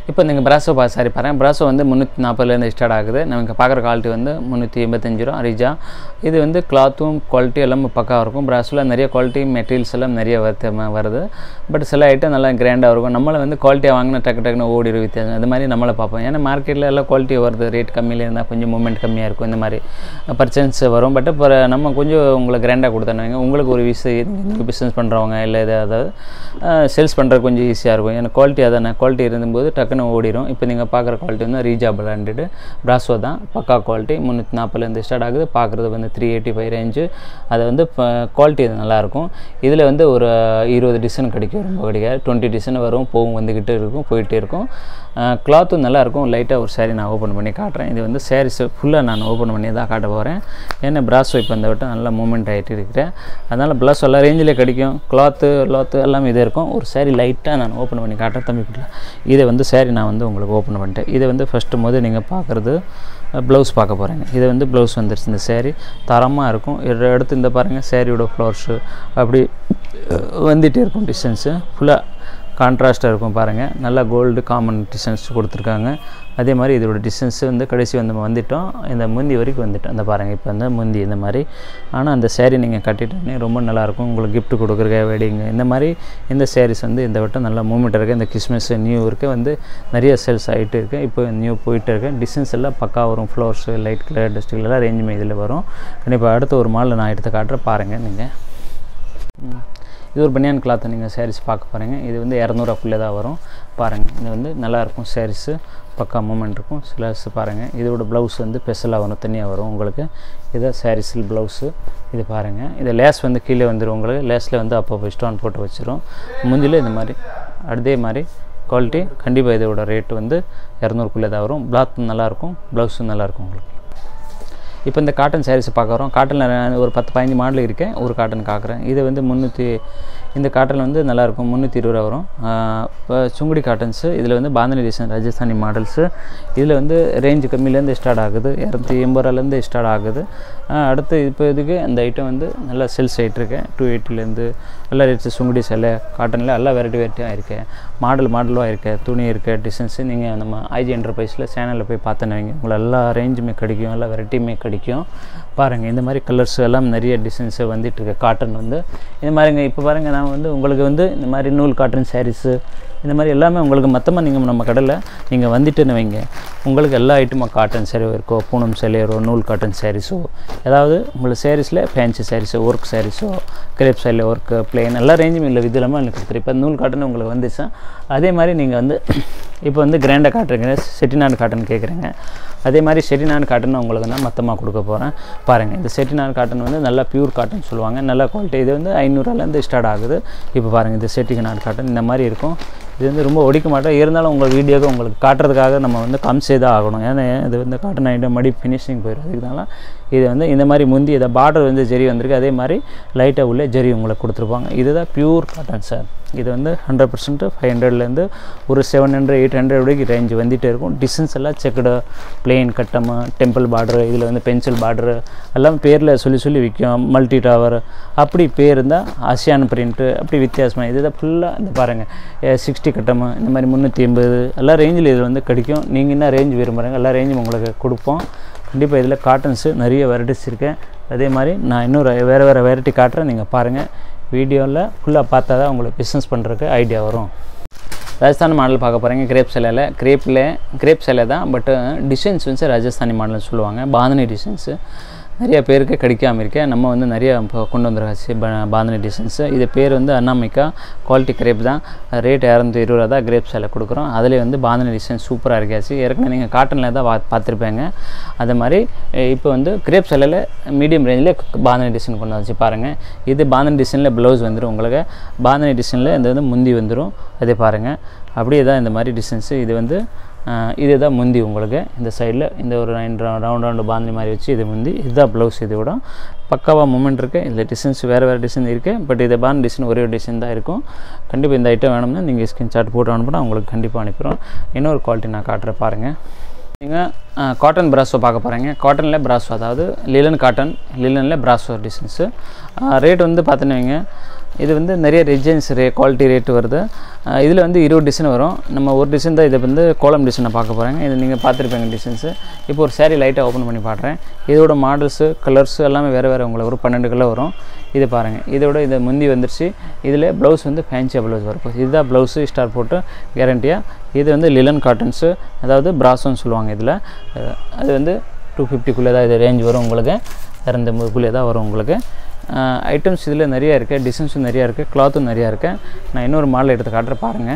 இப்போ நீங்கள் பிராசோ பா சாரி பாருங்கள் பிராசோ வந்து முந்நூற்றி நாற்பதுலேருந்து ஸ்டார்ட் ஆகுது. நமக்கு பார்க்குற குவாலிட்டி வந்து முந்நூற்றி எண்பத்தஞ்சு ரூபா ரிஜா. இது வந்து கிளாத்தும் குவாலிட்டி எல்லாம் பக்காவாக இருக்கும். பிராஸில் நிறைய குவாலிட்டி மெட்டீரியல்ஸ் எல்லாம் நிறைய வருது வருது பட் சில ஐட்டம் நல்லா கிராண்டாக இருக்கும். நம்மளை வந்து குவாலிட்டியாக வாங்கினா டக்கு டக்குன்னு ஓடிடு வித்தியாசம் அது மாதிரி நம்மளை பார்ப்போம். ஏன்னா மார்க்கெட்டில் எல்லாம் குவாலிட்டி வருது, ரேட் கம்மியில் இருந்தால் கொஞ்சம் மூமெண்ட் கம்மியாக இருக்கும், இந்த மாதிரி பர்ச்சேஸ் வரும். பட் இப்போ நம்ம கொஞ்சம் உங்களுக்கு கிராண்டாக கொடுத்தோன்னு உங்களுக்கு ஒரு விஷயம் பிஸ்னஸ் பண்ணுறவங்க இல்லை ஏதாவது சேல்ஸ் பண்ணுறது கொஞ்சம் ஈஸியாக இருக்கும். ஏன்னா குவாலிட்டி அதானே, குவாலிட்டி இருந்தபோது டக்குன்னு ஓடிடும். இப்போ நீங்கள் பார்க்குற குவாலிட்டி வந்து ரீஜா பிராண்டடு பிராஸோ தான், பக்கா குவாலிட்டி முந்நூற்றி நாற்பதுலேருந்து ஸ்டார்ட் ஆகுது. பார்க்குறது வந்து த்ரீ எயிட்டி ஃபைவ் ரேஞ்சு. அது வந்து குவாலிட்டி அது நல்லாயிருக்கும். இதில் வந்து ஒரு இருபது டிசைன் கிடைக்கும், ரொம்ப கிடைக்காது. டுவெண்ட்டி டிசைன் வரும், போகும் வந்துக்கிட்டு இருக்கும், போயிட்டே இருக்கும். கிளாத்தும் நல்லாயிருக்கும். லைட்டாக ஒரு சாரீ நான் ஓப்பன் பண்ணி காட்டுறேன். இது வந்து சாரீஸ் ஃபுல்லாக நான் ஓப்பன் பண்ணி தான் காட்ட போகிறேன். ஏன்னா பிராஸோ இப்போ இந்த வட்டம் நல்லா மூவ்மெண்ட் ஆகிட்டு இருக்கிறேன். அதனால் பிராஸோ எல்லா ரேஞ்சிலே கிடைக்கும். கிளாத்து கிளாத்து எல்லாமே இதே இருக்கும். ஒரு சாரீ லைட்டாக நான் ஓப்பன் பண்ணி காட்டுறேன் தம்பிக்கிட்ட. இதை வந்து சாரீ நான் வந்து உங்களுக்கு ஓப்பன் பண்ணிட்டேன். இதை வந்து ஃபஸ்ட்டு போது நீங்கள் பார்க்குறது ப்ளவுஸ் பார்க்க போகிறீங்க. இது வந்து ப்ளவுஸ் வந்துருச்சு. இந்த சாரீ தரமாக இருக்கும். எடுத்து இந்த பாருங்கள் சாரியோட ஃப்ளவர்ஸு அப்படி வந்துகிட்டே இருக்கும். டிசைன்ஸு ஃபுல்லாக கான்ட்ராஸ்ட்டாக இருக்கும் பாருங்கள். நல்லா கோல்டு காமன் டிசைன்ஸ் கொடுத்துருக்காங்க. அதே மாதிரி இதோட டிசைன்ஸ் வந்து கடைசி வந்து வந்துவிட்டோம், இந்த முந்தி வரைக்கும் வந்துவிட்டோம். அந்த பாருங்கள் இப்போ வந்து முந்தி இந்த மாதிரி. ஆனால் அந்த சேரீ நீங்கள் கட்டிட்டோன்னே ரொம்ப நல்லாயிருக்கும். உங்களுக்கு கிஃப்ட் கொடுக்குறக்க வெட்டிங்கு இந்த மாதிரி இந்த சாரீஸ் வந்து இந்த வட்டம் நல்லா மூவ்மெண்ட் இருக்குது. இந்த கிறிஸ்மஸ் நியூ இருக்கு வந்து நிறைய சேல்ஸ் ஆகிட்டு இருக்குது. இப்போ நியூ போயிட்டு இருக்கு. டிசைன்ஸ் எல்லாம் பக்கா வரும். ஃப்ளவர்ஸு லைட் கலர் டஸ்ட்டுகள் எல்லாம் ரேஞ்சுமே இதில் வரும். கண்டிப்பாக அடுத்த ஒரு மாலில் நான் எடுத்து காட்டுறேன் பாருங்கள். நீங்கள் இது ஒரு பனியான் கிளாத்தை நீங்கள் சாரீஸ் பார்க்க போகிறீங்க. இது வந்து இரநூறுவாக்குள்ளே தான் வரும் பாருங்கள். இது வந்து நல்லாயிருக்கும். சாரீஸு பக்கா மூமெண்ட் இருக்கும். சிலர்ஸ் பாருங்கள். இதோட ப்ளவுஸ் வந்து ஸ்பெஷலாக வரும், தனியாக வரும் உங்களுக்கு. இதான் சாரீஸில் ப்ளவுஸு. இது பாருங்கள். இது லேஸ் வந்து கீழே வந்துடும் உங்களுக்கு. லேஸில் வந்து அப்போ ஸ்டோன் போட்டு வச்சிடும். முந்தில் இந்த மாதிரி அதே மாதிரி குவாலிட்டி. கண்டிப்பாக இதோட ரேட்டு வந்து இரநூறுக்குள்ளே தான் வரும். கிளாத் நல்லாயிருக்கும், ப்ளவுஸும் நல்லாயிருக்கும் உங்களுக்கு. இப்போ இந்த காட்டன் சாரீஸ் பார்க்குறோம். காட்டனில் ஒரு பத்து பதினஞ்சு மாடல் இருக்கேன். ஒரு காட்டன் பார்க்குறேன். இது வந்து முந்நூற்றி இந்த காட்டன் வந்து நல்லாயிருக்கும். முந்நூற்றி இருபது ரூபா வரும். இப்போ சுங்குடி காட்டன்ஸு இதில் வந்து பாந்தனி டிசைன் ராஜஸ்தானி மாடல்ஸு. இதில் வந்து ரேஞ்சு கம்மியிலேருந்து ஸ்டார்ட் ஆகுது. இரநூத்தி எண்பது ரூபாலேருந்து ஸ்டார்ட் ஆகுது. அடுத்து இப்போ இதுக்கு அந்த ஐட்டம் வந்து நல்லா சேல்ஸ் ஆகிட்டுருக்கேன். டூ எயிட்டிலேருந்து நல்லா ரேட்ஸு சுங்குடி சிலை காட்டனில் எல்லாம் வெரைட்டி வெரைட்டியாக இருக்கேன். மாடல் மாடலாக இருக்கேன். துணி இருக்க டிசைன்ஸு நீங்கள் நம்ம aaiji என்டர்பிரைஸில் சேனலில் போய் பார்த்தேன்னு வைங்க, உங்களை எல்லா ரேஞ்சுமே கிடைக்கும், எல்லா வெரைட்டியுமே கிடைக்கும். பாருங்கள் இந்த மாதிரி கலர்ஸ் எல்லாம் நிறைய டிசைன்ஸு வந்துட்டுருக்கு. காட்டன் வந்து இந்த மாதிரிங்க. இப்போ பாருங்கள் நான் வந்து உங்களுக்கு வந்து இந்த மாதிரி நூல் காட்டன் சாரீஸு இந்த மாதிரி எல்லாமே உங்களுக்கு மொத்தமாக நீங்கள் நம்ம கடையில் நீங்கள் வந்துட்டுன்னு வைங்க, உங்களுக்கு எல்லா ஐட்டமாக காட்டன் சேரீ இருக்கோ, பூனம் சேலையரோ, நூல் காட்டன் சாரீஸோ, ஏதாவது உங்களுக்கு சாரீஸில் ஃபேன்சி சாரீஸோ, ஒர்க் சாரீஸோ, கிரேப் சைடில் ஒர்க்கு பிளெயின் எல்லா ரேஞ்சும் இல்லை இது இல்லாமல் எனக்கு கொடுத்துரு. இப்போ நூல் காட்டன் உங்களுக்கு வந்துச்சா அதே மாதிரி நீங்கள் வந்து இப்போ வந்து கிராண்டாக காட்டுறீங்க, செட்டிநாடு காட்டன் கேட்குறீங்க. அதே மாதிரி செட்டிநாடு காட்டன் உங்களுக்கு நான் மொத்தமாக கொடுக்க போகிறேன் பாருங்கள். இந்த செட்டிநாடு காட்டன் வந்து நல்லா பியூர் காட்டன் சொல்லுவாங்க, நல்ல குவாலிட்டி. இது வந்து ஐநூறுலேருந்து ஸ்டார்ட் ஆகுது. இப்போ பாருங்கள் இந்த செட்டிநாடு காட்டன் இந்த மாதிரி இருக்கும். இது வந்து ரொம்ப ஒடிக்க மாட்டோம். இருந்தாலும் உங்கள் வீடியோக்கு உங்களுக்கு காட்டுறதுக்காக நம்ம வந்து காமிச்சே தான் ஆகணும். ஏன்னா இது வந்து காட்டன் ஐட்டம் மடி ஃபினிஷிங் போயிடும். அதுக்குனால இது வந்து இந்த மாதிரி முந்தி இதை பார்டர் வந்து ஜெரி வந்திருக்கு. அதே மாதிரி லைட்டாக உள்ளே ஜெரி உங்களுக்கு கொடுத்துருப்பாங்க. இதுதான் பியூர் காட்டன் சார். இது வந்து ஹண்ட்ரட் பர்சன்ட் ஃபைவ் ஹண்ட்ரட்லேருந்து ஒரு செவன் ஹண்ட்ரட் எயிட் ஹண்ட்ரட் வரைக்கும் ரேஞ்ச் வந்துகிட்டே இருக்கும். டிசைன்ஸ் எல்லாம் செக்குடு, பிளெயின் கட்டமு, டெம்பிள் பார்டரு, இதில் வந்து பென்சில் பார்டரு எல்லாம் பேரில் சொல்லி சொல்லி விற்கும். மல்டி டவர் அப்படி பேர் இருந்தால் ஆசியான் பிரிண்ட்டு அப்படி வித்தியாசமாக இதுதான் ஃபுல்லாக இந்த பாருங்கள் சிக்ஸ்டி கட்டமு இந்த மாதிரி முந்நூற்றி எண்பது எல்லா ரேஞ்சில் இது வந்து கிடைக்கும். நீங்கள் என்ன ரேஞ்ச் விரும்புகிறீங்க எல்லா ரேஞ்சும் உங்களுக்கு கொடுப்போம். கண்டிப்பாக இதில் காட்டன்ஸு நிறைய வெரைட்டிஸ் இருக்கேன். அதே மாதிரி நான் இன்னும் வேறு வேறு வெரைட்டி காட்டுறேன். நீங்கள் பாருங்கள் வீடியோவில் ஃபுல்லாக பார்த்தா தான் உங்களுக்கு பிஸ்னஸ் பண்ணுறதுக்கு ஐடியா வரும். ராஜஸ்தானி மாடல் பார்க்க போகிறீங்க. கிரேப் சேலையில் கிரேப்பில் கிரேப் சேலை தான், பட்டு டிசைன்ஸ் வந்து ராஜஸ்தானி மாடல்னு சொல்லுவாங்க. பாந்தனி டிசைன்ஸு நிறைய பேருக்கு கிடைக்காம இருக்கேன். நம்ம வந்து நிறைய இப்போ கொண்டு வந்துருக்காச்சு பாந்தனி டிசைன்ஸு. இது பேர் வந்து அண்ணாமிக்கா குவாலிட்டி கிரேப் தான். ரேட் இரநூத்தி இருபது ரூபா தான் கிரேப் சேலை கொடுக்குறோம். அதிலே வந்து பாந்தனி டிசைன் சூப்பராக இருக்காச்சு. ஏற்கனவே நீங்கள் காட்டனில் தான் பா பார்த்துருப்பேங்க. அதே மாதிரி இப்போ வந்து கிரேப் சேலையில் மீடியம் ரேஞ்சில் பாந்தனி டிசைன் கொண்டு வந்துச்சு பாருங்கள். இது பாந்தனி டிசைனில் ப்ளவுஸ் வந்துடும் உங்களுக்கு. பாந்தனி டிசைனில் இந்த வந்து முந்தி வந்துடும். அதே பாருங்கள் அப்படியே தான் இந்த மாதிரி டிசைன்ஸு. இது வந்து இது தான் முந்தி உங்களுக்கு. இந்த சைடில் இந்த ஒரு நைன் ரவுண்ட் ரவுண்டு பாந்தி மாதிரி வச்சு இது முந்தி. இதுதான் ப்ளவுஸ். இது விட பக்காவாக மூமெண்ட் இருக்குது. இதில் டிசைன்ஸ் வேறு வேறு டிசைன் இருக்குது. பட் இது பாந்தி டிசைன் ஒரே ஒரு டிசைன் தான் இருக்கும். கண்டிப்பாக இந்த ஐட்டம் வேணும்னா நீங்கள் ஸ்கிரீன்ஷாட் போட்டு அனுப்பினா உங்களுக்கு கண்டிப்பாக அனுப்பிடுறோம். இன்னொரு குவாலிட்டி நான் காட்டுறேன் பாருங்கள். நீங்கள் காட்டன் பிராஸோ பார்க்க போகிறீங்க. காட்டனில் பிராஸோ, அதாவது லிலன் காட்டன் லிலனில் பிராஸோ டிசைன்ஸு. ரேட் வந்து பார்த்துன்னு வைங்க இது வந்து நிறைய டிசைன்ஸ் ரே குவாலிட்டி ரேட் வருது. இதில் வந்து இருபது டிசைன் வரும். நம்ம ஒரு டிசைன் தான் இதை வந்து கோலம் டிசைனை பார்க்க போகிறாங்க. இது நீங்கள் பார்த்துருப்பீங்க டிசைன்ஸு. இப்போ ஒரு சாரீ லைட்டாக ஓப்பன் பண்ணி பாடுறேன். இதோட மாடல்ஸு கலர்ஸு எல்லாமே வேறு வேறு உங்களுக்கு ஒரு பன்னெண்டு கலர் வரும். இது பாருங்கள். இதோட இதை முந்தி வந்துருச்சு. இதில் ப்ளவுஸ் வந்து ஃபேன்சியாக ப்ளவுஸ் வரும். இதுதான் ப்ளவுஸு ஸ்டார் போட்டு கேரண்டியாக. இது வந்து லிலன் காட்டன்ஸு, அதாவது பிராஸோன்னு சொல்லுவாங்க. இதில் அது வந்து டூ ஃபிஃப்டிக்குள்ளே தான் இது ரேஞ்ச் வரும் உங்களுக்கு. இரநூத்தம்பதுக்குள்ளே தான் வரும் உங்களுக்கு. ஐட்டம்ஸ் இதில் நிறையா இருக்குது, டிசைன்ஸும் நிறையா இருக்குது, கிளாத்தும் நிறையா இருக்குது. நான் இன்னொரு மாடல் எடுத்து காட்டுற பாருங்கள்.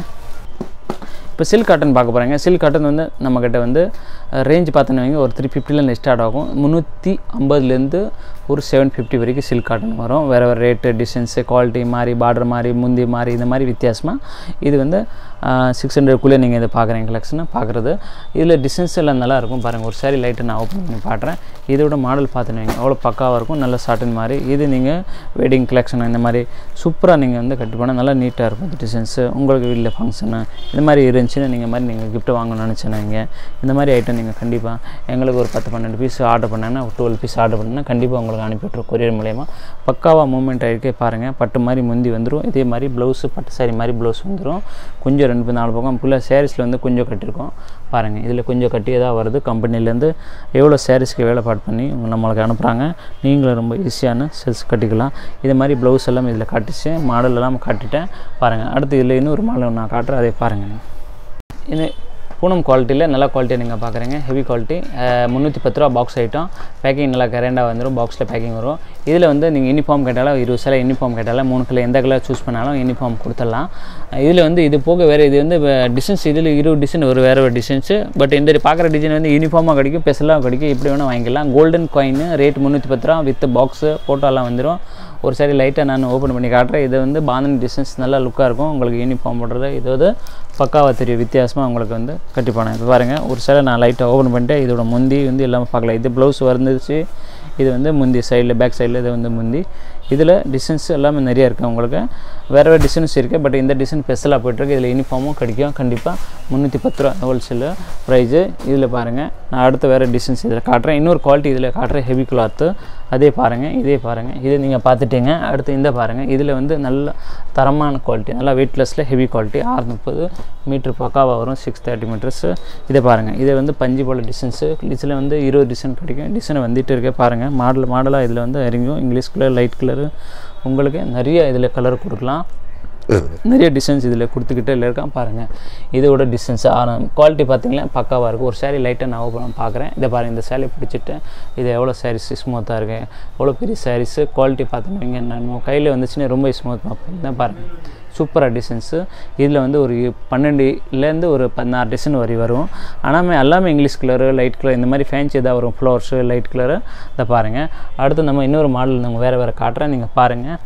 இப்போ சில்க் காட்டன் பார்க்க போகிறாங்க. சில்க் காட்டன் வந்து நம்மக்கிட்ட வந்து ரேஞ்ச் பார்த்தோன்னு வைங்க ஒரு த்ரீ ஃபிஃப்டியில் ஸ்டார்ட் ஆகும். முந்நூற்றி ஐம்பதுலேருந்து ஒரு செவன் ஃபிஃப்டி வரைக்கும் சில்க் காட்டன் வரும். வேறு வேறு ரேட்டு, டிசைன்ஸு, குவாலிட்டி மாதிரி, பார்டர் மாதிரி, முந்தி மாதிரி, இந்த மாதிரி வித்தியாசமாக இது வந்து சிக்ஸ் ஹண்ட்ரட்குள்ளே நீங்கள் இதை பார்க்குறீங்க கலெக்ஷனை பார்க்குறது. இதில் டிசைன்ஸ் எல்லாம் நல்லாயிருக்கும் பாருங்கள். ஒரு சாரி லைட்டை நான் ஓப்பன் பண்ணி பாடுறேன். இதோட மாடல் பார்த்துன்னு வைங்க அவ்வளோ பக்காவாக இருக்கும். நல்ல சாட்டன் மாதிரி. இது நீங்கள் வெட்டிங் கலெக்ஷன் இந்த மாதிரி சூப்பராக நீங்கள் வந்து கட்டு போனால் நல்லா நீட்டாக இருக்கும். இந்த டிசைன்ஸு உங்களுக்கு வீட்டில் ஃபங்க்ஷனு இந்த மாதிரி இருந்துச்சுன்னா நீங்கள் மாதிரி நீங்கள் கிஃப்ட் வாங்கணும்னு நினச்சேன்னா இந்த மாதிரி ஐட்டம் நீங்கள் கண்டிப்பாக எங்களுக்கு ஒரு பத்து பன்னெண்டு பீஸ் ஆர்டர் பண்ணேன்னா ஒரு டுவெல் பீஸ் ஆர்டர் பண்ணேன்னா கண்டிப்பாக உங்களுக்கு அனுப்பிவிட்ருவோம் கொரியர் மூலயமா. பக்காவாக மூவ்மெண்ட் ஆகிருக்கே பாருங்கள். பட்டு மாதிரி முந்தி வந்துடும். இதே மாதிரி ப்ளவுஸு பட்டு சாரி மாதிரி ப்ளவுஸ் வந்துடும். கொஞ்சம் ரெண்டு நாலு பக்கம் ஃபுல்லாக சாரீஸில் வந்து கொஞ்சம் கட்டியிருக்கோம் பாருங்கள். இதில் கொஞ்சம் கட்டியே தான் வருது. கம்பெனிலேருந்து எவ்வளோ சாரீஸ்க்கு வேலை பாட் பண்ணி நம்மளுக்கு அனுப்புகிறாங்க. நீங்களும் ரொம்ப ஈஸியான செல்ஸ் கட்டிக்கலாம். இது மாதிரி ப்ளவுஸ் எல்லாம் இதில் காட்டிச்சு, மாடல் எல்லாம் காட்டிட்டேன் பாருங்கள். அடுத்து இதில் இன்னொரு மாடல் நான் காட்டுறேன், அதை பாருங்கள். இது பூனம் குவாலிட்டியில் நல்ல குவாலிட்டியாக நீங்கள் பார்க்குறீங்க. Heavy quality. முந்நூற்றி பத்து ரூபா பாக்ஸ் ஐட்டம். பேக்கிங் நல்லா கரெண்டாக வந்துடும். பாக்ஸில் பேக்கிங் வரும். இதில் வந்து நீங்கள் யூனிஃபார்ம் கேட்டாலும் இருபது சில யூனிஃபார்ம் கேட்டாலும் மூணு கிலோ எந்த கலர் சூஸ் பண்ணாலும் யூனிஃபார்ம் கொடுத்துடலாம். இதில் வந்து இது போக வேறு இது வந்து டிசைன்ஸ் இதில் இருபது டிசைன் ஒரு வேறு ஒரு டிசைன்ஸு. பட் இந்த பார்க்குற டிசைன் வந்து யூனிஃபார்மாக கிடைக்கும், ஸ்பெஷலாக கிடைக்கும். இப்படி வேணால் வாங்கிக்கலாம். கோல்டன் காயின் ரேட் முந்நூற்றி பத்து ரூபா வித் பாக்ஸு ஃபோட்டோலாம் வந்துடும். ஒரு சாரி லைட்டாக நான் ஓப்பன் பண்ணி காட்டுறேன். இது வந்து பாந்தனி டிசைன்ஸ் நல்லா லுக்காக இருக்கும். உங்களுக்கு யூனிஃபார்ம் போடுறது இது வந்து பக்காவாக தெரியும். வித்தியாசமாக உங்களுக்கு வந்து கட்டிப்பானேன். இப்போ பாருங்கள் ஒரு சாரி நான் லைட்டாக ஓப்பன் பண்ணிட்டு இதோட முந்தி வந்து எல்லாமே பார்க்கலாம். இது ப்ளவுஸ் வந்துச்சு. இது வந்து முந்தி சைடில் பேக் சைடில் இது வந்து முந்தி. இதில் டிசைன்ஸ் எல்லாமே நிறையா இருக்குது. உங்களுக்கு வேறு வேறு டிசைன்ஸ் இருக்குது. பட் இந்த டிசைன் ஸ்பெஷலாக போய்ட்டுருக்கு. இதில் யூனிஃபார்மும் கிடைக்கும் கண்டிப்பாக. முந்நூற்றி பத்து ரூபா ஹோல்சேல் ப்ரைஸு. இதில் பாருங்கள் நான் அடுத்த வேறு டிசைன்ஸ் இதில் காட்டுறேன். இன்னொரு குவாலிட்டி இதில் காட்டுறேன். Heavy cloth. அதே பாருங்கள், இதே பாருங்கள். இதை நீங்கள் பார்த்துட்டீங்க. அடுத்து இந்த பாருங்கள். இதில் வந்து நல்ல தரமான குவாலிட்டி, நல்லா வெயிட்லெஸ்ஸில் ஹெவி குவாலிட்டி. ஆறு முப்பது மீட்ரு பக்காவாக வரும். Six thirty metres. இதை பாருங்கள். இதை வந்து பஞ்சு போல் டிசைன்ஸு. இதில் வந்து இருபது டிசைன் கிடைக்கும். டிசைன் வந்துட்டு இருக்க பாருங்கள். மாடல் மாடலாக இதில் வந்து இறங்கும். இங்கிலீஷ் கலர், லைட் கலரு, உங்களுக்கு நிறைய இதில் கலர் கொடுக்கலாம். நிறைய டிசைன்ஸ் இதில் கொடுத்துக்கிட்டே இருக்கான் பாருங்கள். இதோட டிசைன்ஸ் குவாலிட்டி பார்த்திங்கன்னா பக்காவாக இருக்கும். ஒரு சாரீ லைட்டாக நான் ஓப்பன் பார்க்குறேன். இதை பாருங்கள். இந்த சாரீ பிடிச்சிட்டு இது எவ்வளோ சாரீஸ் ஸ்மூத்தாக இருக்குது, எவ்வளோ பெரிய சாரீஸு. குவாலிட்டி பார்த்துக்கிங்க நம்ம கையில் வந்துச்சுன்னா ரொம்ப ஸ்மூத் தான் பாருங்கள். சூப்பராக டிசைன்ஸு. இதில் வந்து ஒரு பன்னெண்டுலேருந்து ஒரு பதினாறு டிசைன் வரை வரும். ஆனால் எல்லாமே இங்கிலீஷ் கலரு, லைட் கலர், இந்த மாதிரி ஃபேன்சி எதாவது வரும். Flowers, light colour. இதை பாருங்கள். அடுத்து நம்ம இன்னொரு மாடல் நாங்கள் வேறு வேறு காட்டுறேன், நீங்கள் பாருங்கள்.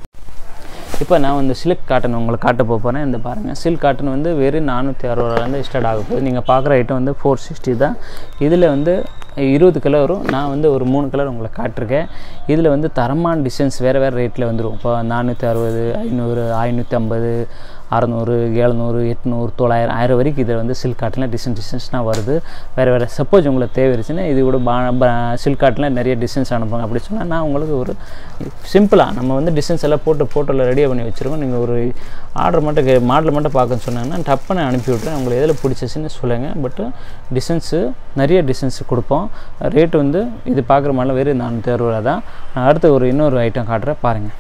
இப்போ நான் வந்து சில்க் காட்டன் உங்களுக்கு காட்ட போகிறேன். இந்த பாருங்கள். சில்க் காட்டன் வந்து வெறும் நானூற்றி அறுபது ரூபாலேருந்து ஸ்டார்ட் ஆக போகுது. நீங்கள் பார்க்குற ஐட்டம் வந்து ஃபோர் சிக்ஸ்டி தான். இதில் வந்து இருபது கலர் வரும். நான் வந்து ஒரு மூணு கலர் உங்களுக்கு காட்டிருக்கேன். இதில் வந்து தரமான டிசைன்ஸ் வேறு வேறு ரேட்டில் வந்துடும். இப்போ நானூற்றி அறுபது, ஐநூறு, ஐநூற்றி ஐம்பது, அறநூறு, எழுநூறு, எட்நூறு, தொள்ளாயிரம், ஆயிரம் வரைக்கும் இதில் வந்து சில்க் காட்டில் டிசைன் டிசைன்ஸ்னால் வருது. வேறு வேறு சப்போஸ் உங்களுக்கு தேவை இருந்துச்சுன்னா இது கூட பா சில்க் காட்டில் நிறைய டிசைன்ஸ் அனுப்புங்க. அப்படி சொன்னால் நான் உங்களுக்கு ஒரு சிம்பிளாக நம்ம வந்து டிசைன்ஸ் எல்லாம் போட்டு ஃபோட்டோவில் ரெடியாக பண்ணி வச்சுருக்கோம். நீங்கள் ஒரு ஆர்டர் மட்டும் கே மாடல் மட்டும் பார்க்கன்னு சொன்னாங்கன்னா டப்புன்னு அனுப்பி விட்றேன். உங்களுக்கு எதில் பிடிச்சிச்சின்னு சொல்லுங்கள். பட்டு டிசைன்ஸு நிறைய டிசைன்ஸ் கொடுப்போம். ரேட்டு வந்து இது பார்க்குற மாதிரிலாம் வெறும் நானூற்றி அறுபது ரூபா தான். நான் அடுத்து ஒரு இன்னொரு ஐட்டம் காட்டுறேன் பாருங்கள்.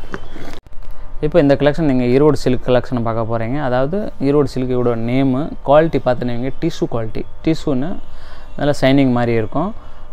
இப்போ இந்த கலெக்ஷன் நீங்கள் ஈரோடு சில்க் கலெக்ஷனை பார்க்க போகிறீங்க. அதாவது ஈரோடு சில்க் இதோட நேமு குவாலிட்டி பார்த்துனீங்க டிஷ்யூ குவாலிட்டி. டிஷ்யூன்னு நல்லா சைனிங் மாதிரி இருக்கும்.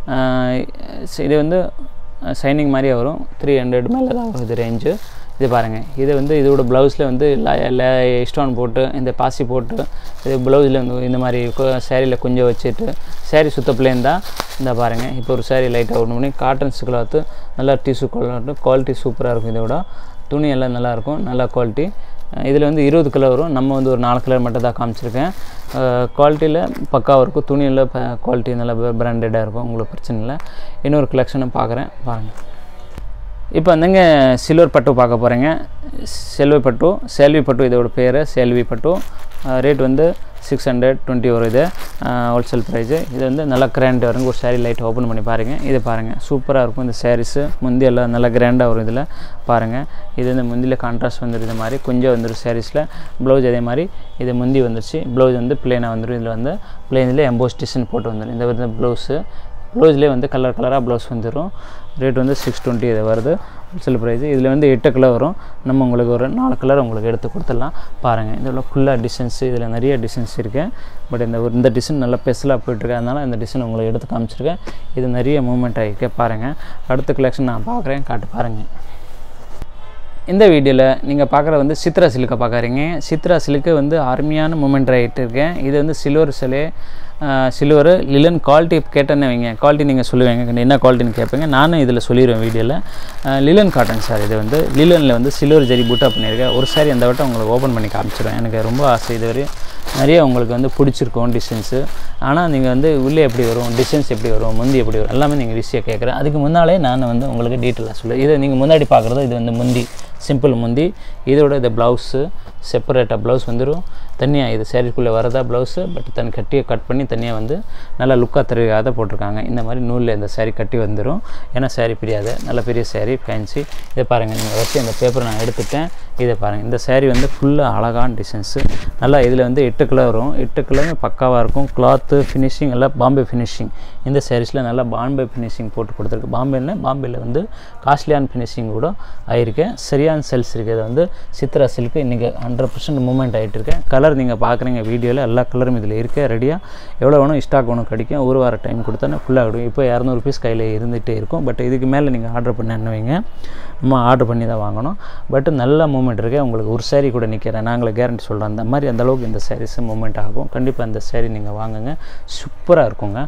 இது வந்து சைனிங் மாதிரியே வரும். த்ரீ ஹண்ட்ரட் மேலே தான் வருது ரேஞ்சு. இது பாருங்கள். இது வந்து இதோட ப்ளவுஸில் வந்து எல்லா ஸ்டோன் போட்டு இந்த பாசி போட்டு இது ப்ளவுஸில் வந்து இந்த மாதிரி சேரீயில் கொஞ்சம் வச்சுட்டு சேரீ சுத்த பிளேன் தான். இந்த பாருங்கள். இப்போ ஒரு சேரீ லைட்டாக ஒன்று பண்ணி காட்டன்ஸ் கிளாத்து நல்லா டிஷ்யூ குவாலிட்டி. குவாலிட்டி சூப்பராக இருக்கும். இதோட துணி எல்லாம் நல்லாயிருக்கும். நல்ல குவாலிட்டி. இதில் வந்து இருபது கலர் வரும். நம்ம வந்து ஒரு நாலு கலர் மட்டும் தான் காமிச்சிருக்கேன். குவாலிட்டியில் பக்காவாக இருக்கும். துணியில் குவாலிட்டி நல்லா பிராண்டடாக இருக்கும். உங்களுக்கு பிரச்சனை இல்லை. இன்னொரு கலெக்ஷனும் பார்க்குறேன் பாருங்கள். இப்போ வந்துங்க சில்வர் பட்டு பார்க்க போகிறேங்க. செல்வி பட்டு, செல்வி பட்டு இதோட பேர் செல்வி பட்டு. ரேட் வந்து சிக்ஸ் ஹண்ட்ரட் டுவெண்ட்டி வரும் இது ஹோல்சேல் ப்ரைஸு. இது வந்து நல்லா கிராண்டாக வரும். ஒரு சாரீ லைட் ஓப்பன் பண்ணி பாருங்கள். இது பாருங்கள் சூப்பராக இருக்கும் இந்த சாரீஸு. முந்தி எல்லாம் நல்லா கிராண்டாக வரும். இதில் பாருங்கள் இது வந்து முந்தியில் கான்ட்ராஸ்ட் வந்துடும். இது மாதிரி கொஞ்சம் வந்துடும் சாரீஸில். ப்ளவுஸ் அதே மாதிரி இது முந்தி வந்துருச்சு. ப்ளவுஸ் வந்து பிளெயினாக வந்துடும். இதில் வந்து பிளெயினில் எம்போஸ் டிசைன் போட்டு வந்துடும். இந்த வந்து ப்ளவுஸு ப்ளவுஸ்லேயே வந்து கலர் கலராக ப்ளவுஸ் வந்துடும். ரேட் வந்து சிக்ஸ் டுவெண்ட்டி இது வருது ஹோல்சேல் ப்ரைஸு. இதில் வந்து எட்டு கலர் வரும். நம்ம உங்களுக்கு ஒரு நாலு கலர் உங்களுக்கு எடுத்து கொடுத்துடலாம். பாருங்கள் இதில் ஃபுல்லாக டிசைன்ஸு. இதில் நிறைய டிசைன்ஸ் இருக்குது. பட் இந்த ஒரு இந்த டிசைன் நல்லா பெருசாக போய்ட்டுருக்கு. அதனால் இந்த டிசைன் உங்களுக்கு எடுத்து காமிச்சிருக்கேன். இது நிறைய மூவ்மெண்ட் ஆகிருக்கு. பாருங்கள் அடுத்த கலெக்ஷன் நான் பார்க்குறேன். காட்டு பாருங்கள். இந்த வீடியோவில் நீங்கள் பார்க்குற வந்து சித்ரா சில்கை பார்க்குறீங்க. சித்ரா சில்க்கு வந்து அருமையான மூமெண்ட் ஆகிட்டு இருக்கேன். இது வந்து சில்வர் சிலை சில்வரு லிலன் குவாலிட்டி கேட்டேன்னு வைங்க. குவாலிட்டி நீங்கள் சொல்லுவீங்க என்ன குவாலிட்டின்னு கேட்பீங்க. நானும் இதில் சொல்லிடுவேன் வீடியோவில். Linen cotton sir. இது வந்து லிலனில் வந்து சில்வர் ஜரி பூட்டா பண்ணியிருக்கேன். ஒரு சாரி அந்த வட்டம் உங்களுக்கு ஓப்பன் பண்ணி காமிச்சிடுவேன். எனக்கு ரொம்ப ஆசை. இது வரை நிறைய உங்களுக்கு வந்து பிடிச்சிருக்கும் டிசைன்ஸு. ஆனால் நீங்கள் வந்து உள்ளே எப்படி வரும், டிசைன்ஸ் எப்படி வரும், முந்தி எப்படி வரும் எல்லாமே நீங்கள் ஈஸியாக கேட்குறேன். அதுக்கு முன்னாலே நான் வந்து உங்களுக்கு டீட்டெயிலாக சொல்லுவேன். இதை நீங்கள் முன்னாடி பார்க்குறது இது வந்து முந்தி சிம்பிள் முந்தி. இதோட இந்த ப்ளவுஸு செப்பரேட்டாக ப்ளவுஸ் வந்துடும். தனியாக இது சாரீக்குள்ளே வரதா ப்ளவுஸு. பட் தன் கட்டியை கட் பண்ணி தனியாக வந்து நல்லா லுக்காக தெரியாத போட்டிருக்காங்க. இந்த மாதிரி நூலில் இந்த சாரீ கட்டி வந்துடும். ஏன்னா சாரீ பிரியாத நல்ல பெரிய சாரீ ஃபேன்சி. இதை பாருங்கள் நீங்கள் வச்சு இந்த பேப்பர் நான் எடுத்துட்டேன். இதை பாருங்கள் இந்த சாரீ வந்து ஃபுல்லாக அழகான டிசைன்ஸு. நல்லா இதில் வந்து எட்டு கலர் வரும். எட்டு கலருமே பக்காவாக இருக்கும். கிளாத்து ஃபினிஷிங் எல்லாம் பாம்பே ஃபினிஷிங். இந்த சாரீஸில் நல்லா பாம்பே ஃபினிஷிங் போட்டு கொடுத்துருக்கு. பாம்பேன்னா பாம்பேயில் வந்து காஸ்ட்லியான ஃபினிஷிங் கூட ஆகிருக்கு. சரியான செல்ஸ் இருக்குது. அதை வந்து சித்ரா சில்க்கு இன்றைக்கி ஹண்ட்ரட் பர்சன்ட் மூவ்மெண்ட் ஆகிட்டு இருக்கேன். கலர் நீங்கள் பார்க்குறீங்க வீடியோவில் எல்லா கலரும் இதில் இருக்குது. ரெடியாக எவ்வளோ வேணும் ஸ்டாக் வேணும் கிடைக்கும். ஒரு வார டைம் கொடுத்தோன்னா ஃபுல்லாக ஆகிடும். இப்போ இரநூறு பீஸ் கையில் இருந்துகிட்டே இருக்கும். பட் இதுக்கு மேலே நீங்கள் ஆர்டர் பண்ண வைங்க. நம்ம ஆர்டர் பண்ணி தான் வாங்கணும். பட் நல்ல மூவ்மெண்ட் இருக்குது. உங்களுக்கு ஒரு சாரீ கூட நிற்கிறேன். நாங்களே கேரண்டி சொல்கிறோம். அந்த மாதிரி அந்தளவுக்கு இந்த சாரீஸ் மூவ்மெண்ட் ஆகும். கண்டிப்பாக அந்த சாரீ நீங்கள் வாங்குங்க. சூப்பராக இருக்குங்க.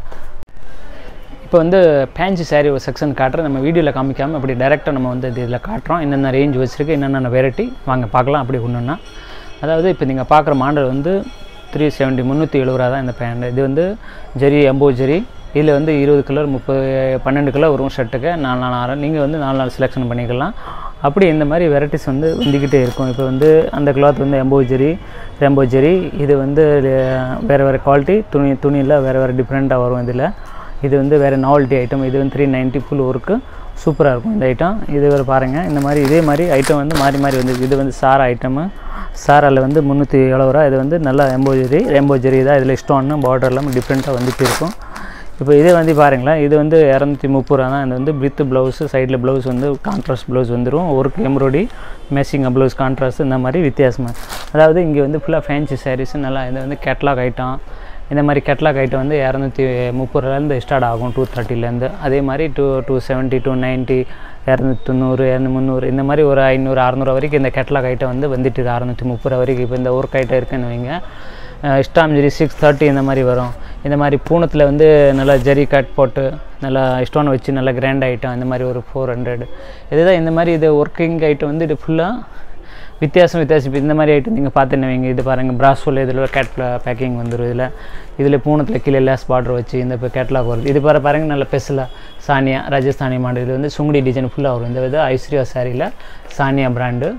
இப்போ வந்து ஃபேன்சி சாரீ ஒரு செக்ஷன் காட்டுறேன். நம்ம வீடியோவில் காமிக்காமல் அப்படி டேரெக்டாக நம்ம வந்து இதில் காட்டுறோம். என்னென்ன ரேஞ்ச் வச்சுருக்கு, என்னென்ன வெரைட்டி வாங்க பார்க்கலாம். அப்படி ஒன்றுன்னா அதாவது இப்போ நீங்கள் பார்க்குற மாடல் வந்து த்ரீ செவன்ட்டி முந்நூற்றி எழுபது ரூபா தான் இந்த பேண்ட். இது வந்து ஜரி எம்போ ஜரி. இதில் வந்து இருபது கலர் முப்பது பன்னெண்டு கலர் வரும் ஷர்ட்டுக்கு. நாலு நாலு ஆறு நீங்கள் வந்து நாலு நாலு செலெக்ஷன் பண்ணிக்கலாம். அப்படி இந்த மாதிரி வெரைட்டிஸ் வந்து வந்துக்கிட்டே இருக்கும். இப்போ வந்து அந்த கிளாத் வந்து எம்போ ஜரி ரெம்போ ஜரி. இது வந்து வேறு வேறு குவாலிட்டி துணி துணியில் வேறு வேறு டிஃப்ரெண்ட்டாக வரும். இதில் இது வந்து வேறு நாவல்ட்டி ஐட்டம். இது வந்து த்ரீ நைன்ட்டி ஃபுல் ஒர்க்கு சூப்பராக இருக்கும் இந்த ஐட்டம். இது வேறு பாருங்கள். இந்த மாதிரி இதே மாதிரி ஐட்டம் வந்து மாறி மாறி வந்து இது வந்து சாரா ஐட்டமு. சாராவில் வந்து முந்நூற்றி எழுபது ரூபா. இது வந்து நல்லா எம்போஜரி எம்போஜரி தான். இதில் ஸ்டோன்னு பார்டர் எல்லாமே டிஃப்ரெண்ட்டாக வந்துட்டு இருக்கும். இப்போ இதே வந்து பாருங்களேன். இது வந்து இரநூத்தி முப்பது ரூபா தான். இது வந்து வித் ப்ளவுஸு சைடில் ப்ளவுஸ் வந்து கான்ட்ராஸ்ட் ப்ளவுஸ் வந்துடும். Work embroidery matching blouse contrast இந்த மாதிரி வித்தியாசமாக. அதாவது இங்கே வந்து ஃபுல்லாக ஃபேன்சி சாரீஸ் நல்லா. இது வந்து கேட்லாக் ஐட்டம். இந்த மாதிரி கேட்லாக் ஐட்டம் வந்து இரநூத்தி முப்பது ரூபாயிலேருந்து ஸ்டார்ட் ஆகும். டூ தேர்ட்டிலேருந்து அதே மாதிரி two two seventy two ninety இரநூத்தி தொண்ணூறு இரநூத்தி முந்நூறு இந்த மாதிரி ஒரு ஐநூறு அறநூறு வரைக்கும் இந்த கேட்லாக் ஐட்டம் வந்து வந்துட்டு இருக்கு. அறநூற்றி முப்பது ரூபா வரைக்கும். இப்போ இந்த ஒர்க் ஐட்டம் இருக்குன்னு வைங்க. ஸ்டாம் ஜரி சிக்ஸ் தேர்ட்டி இந்த மாதிரி வரும். இந்த மாதிரி பூனத்தில் வந்து நல்லா ஜரி கட் போட்டு நல்லா ஸ்டோன் வச்சு நல்லா கிராண்ட் ஐட்டம் இந்த மாதிரி ஒரு ஃபோர் ஹண்ட்ரட். இதுதான் இந்த மாதிரி இது ஒர்க்கிங் ஐட்டம் வந்து இது ஃபுல்லாக வித்தியாசம் வித்தியாசம். இப்போ இந்த மாதிரி ஐட்டம் நீங்கள் பார்த்துன்னு வைங்க. இது பாருங்கள் பிராஸோவில் இதில் கேட்ல பேக்கிங் வந்துடும். இதில் இதில் பூனத்தில் கீழே லேஸ் பார்டர் வச்சு இந்த இப்போ கேட்லாக் வருது. இது பாரு பாருங்கள் நல்ல பெருசில் சானியா ராஜஸ்தானி மாடல். இது வந்து சுங்குடி டிசைன் ஃபுல்லாக வரும். இந்த இது ஐஸ்வர்யா சாரியில் சானியா பிராண்டு.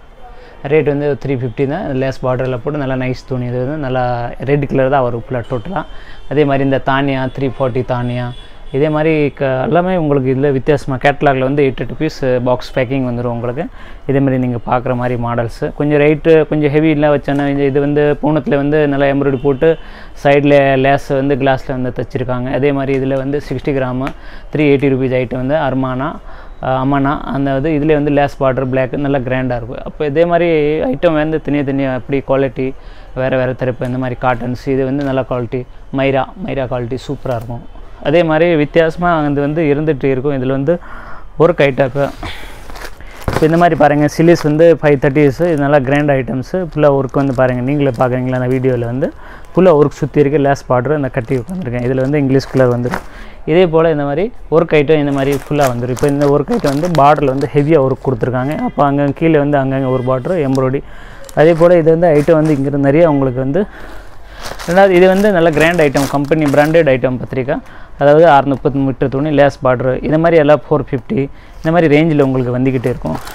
ரேட் வந்து த்ரீ ஃபிஃப்டி தான். லேஸ் பார்டரில் போட்டு நல்லா நைஸ் துணி. இது வந்து நல்லா ரெட் கலர் தான் வரும் ஃபுல்லாக டோட்டலாக. அதே மாதிரி இந்த தானியா த்ரீ ஃபார்ட்டி தானியா இதே மாதிரி க எல்லாமே உங்களுக்கு இதில் வித்தியாசமாக கேட்லாகில் வந்து எட்டு எட்டு பீஸ் பாக்ஸ் பேக்கிங் வந்துடும் உங்களுக்கு. இதேமாதிரி நீங்கள் பார்க்குற மாதிரி மாடல்ஸு கொஞ்சம் ரேட்டு கொஞ்சம் ஹெவிலாம் வச்சோன்னா இது வந்து பூனத்தில் வந்து நல்லா எம்ப்ராய்டரி போட்டு சைடில் லேஸ் வந்து கிளாஸில் வந்து தைச்சிருக்காங்க. அதே மாதிரி இதில் வந்து sixty gram three eighty rupees item வந்து அர்மானா அம்மானா அந்த இது இதில் வந்து லேஸ் பார்டர் பிளாக் நல்லா கிராண்டாக இருக்கும். அப்போ இதே மாதிரி ஐட்டம் வந்து தனியாக தனியாக அப்படி குவாலிட்டி வேறு வேறு தரப்பு இந்த மாதிரி காட்டன்ஸ் இது வந்து நல்ல குவாலிட்டி. மைரா மைரா குவாலிட்டி சூப்பராக இருக்கும். அதே மாதிரி வித்தியாசமாக அது வந்து இருந்துகிட்டு இருக்கும். இதில் வந்து ஒர்க் ஐட்டம் இப்போ இப்போ இந்த மாதிரி பாருங்கள். சிலிஸ் வந்து ஃபைவ் தேர்ட்டிஸு இது நல்லா கிராண்ட் ஐட்டம்ஸு ஃபுல்லாக ஒர்க் வந்து பாருங்கள். நீங்களே பார்க்குறீங்களா அந்த வீடியோவில் வந்து ஃபுல்லாக ஒர்க் சுற்றி இருக்குது. லேஸ் பார்டர் இந்த கட்டி உட்காந்துருக்கேன். இதில் வந்து இங்கிலீஷ் கலர் வந்துடும். இதே போல் இந்த மாதிரி ஒர்க் ஐட்டம் இந்த மாதிரி ஃபுல்லாக வந்துடும். இப்போ இந்த ஒர்க் ஐட்டம் வந்து பார்டரில் வந்து ஹெவியாக ஒர்க் கொடுத்துருக்காங்க. அப்போ அங்கே கீழே வந்து அங்கங்கே ஒரு பார்டர் எம்ப்ராய்டரி. அதே போல் இது வந்து ஐட்டம் வந்து இங்கே நிறைய உங்களுக்கு வந்து ரெண்டாவது இது வந்து நல்ல grand item company branded item பத்திரிக்கா. அதாவது ஆறு முப்பத்தி மீட்டர் துணி லேஸ் பார்டரு இந்த மாதிரி எல்லாம் ஃபோர் ஃபிஃப்டி இந்த மாதிரி ரேஞ்சில் உங்களுக்கு வந்துக்கிட்டே இருக்கும்.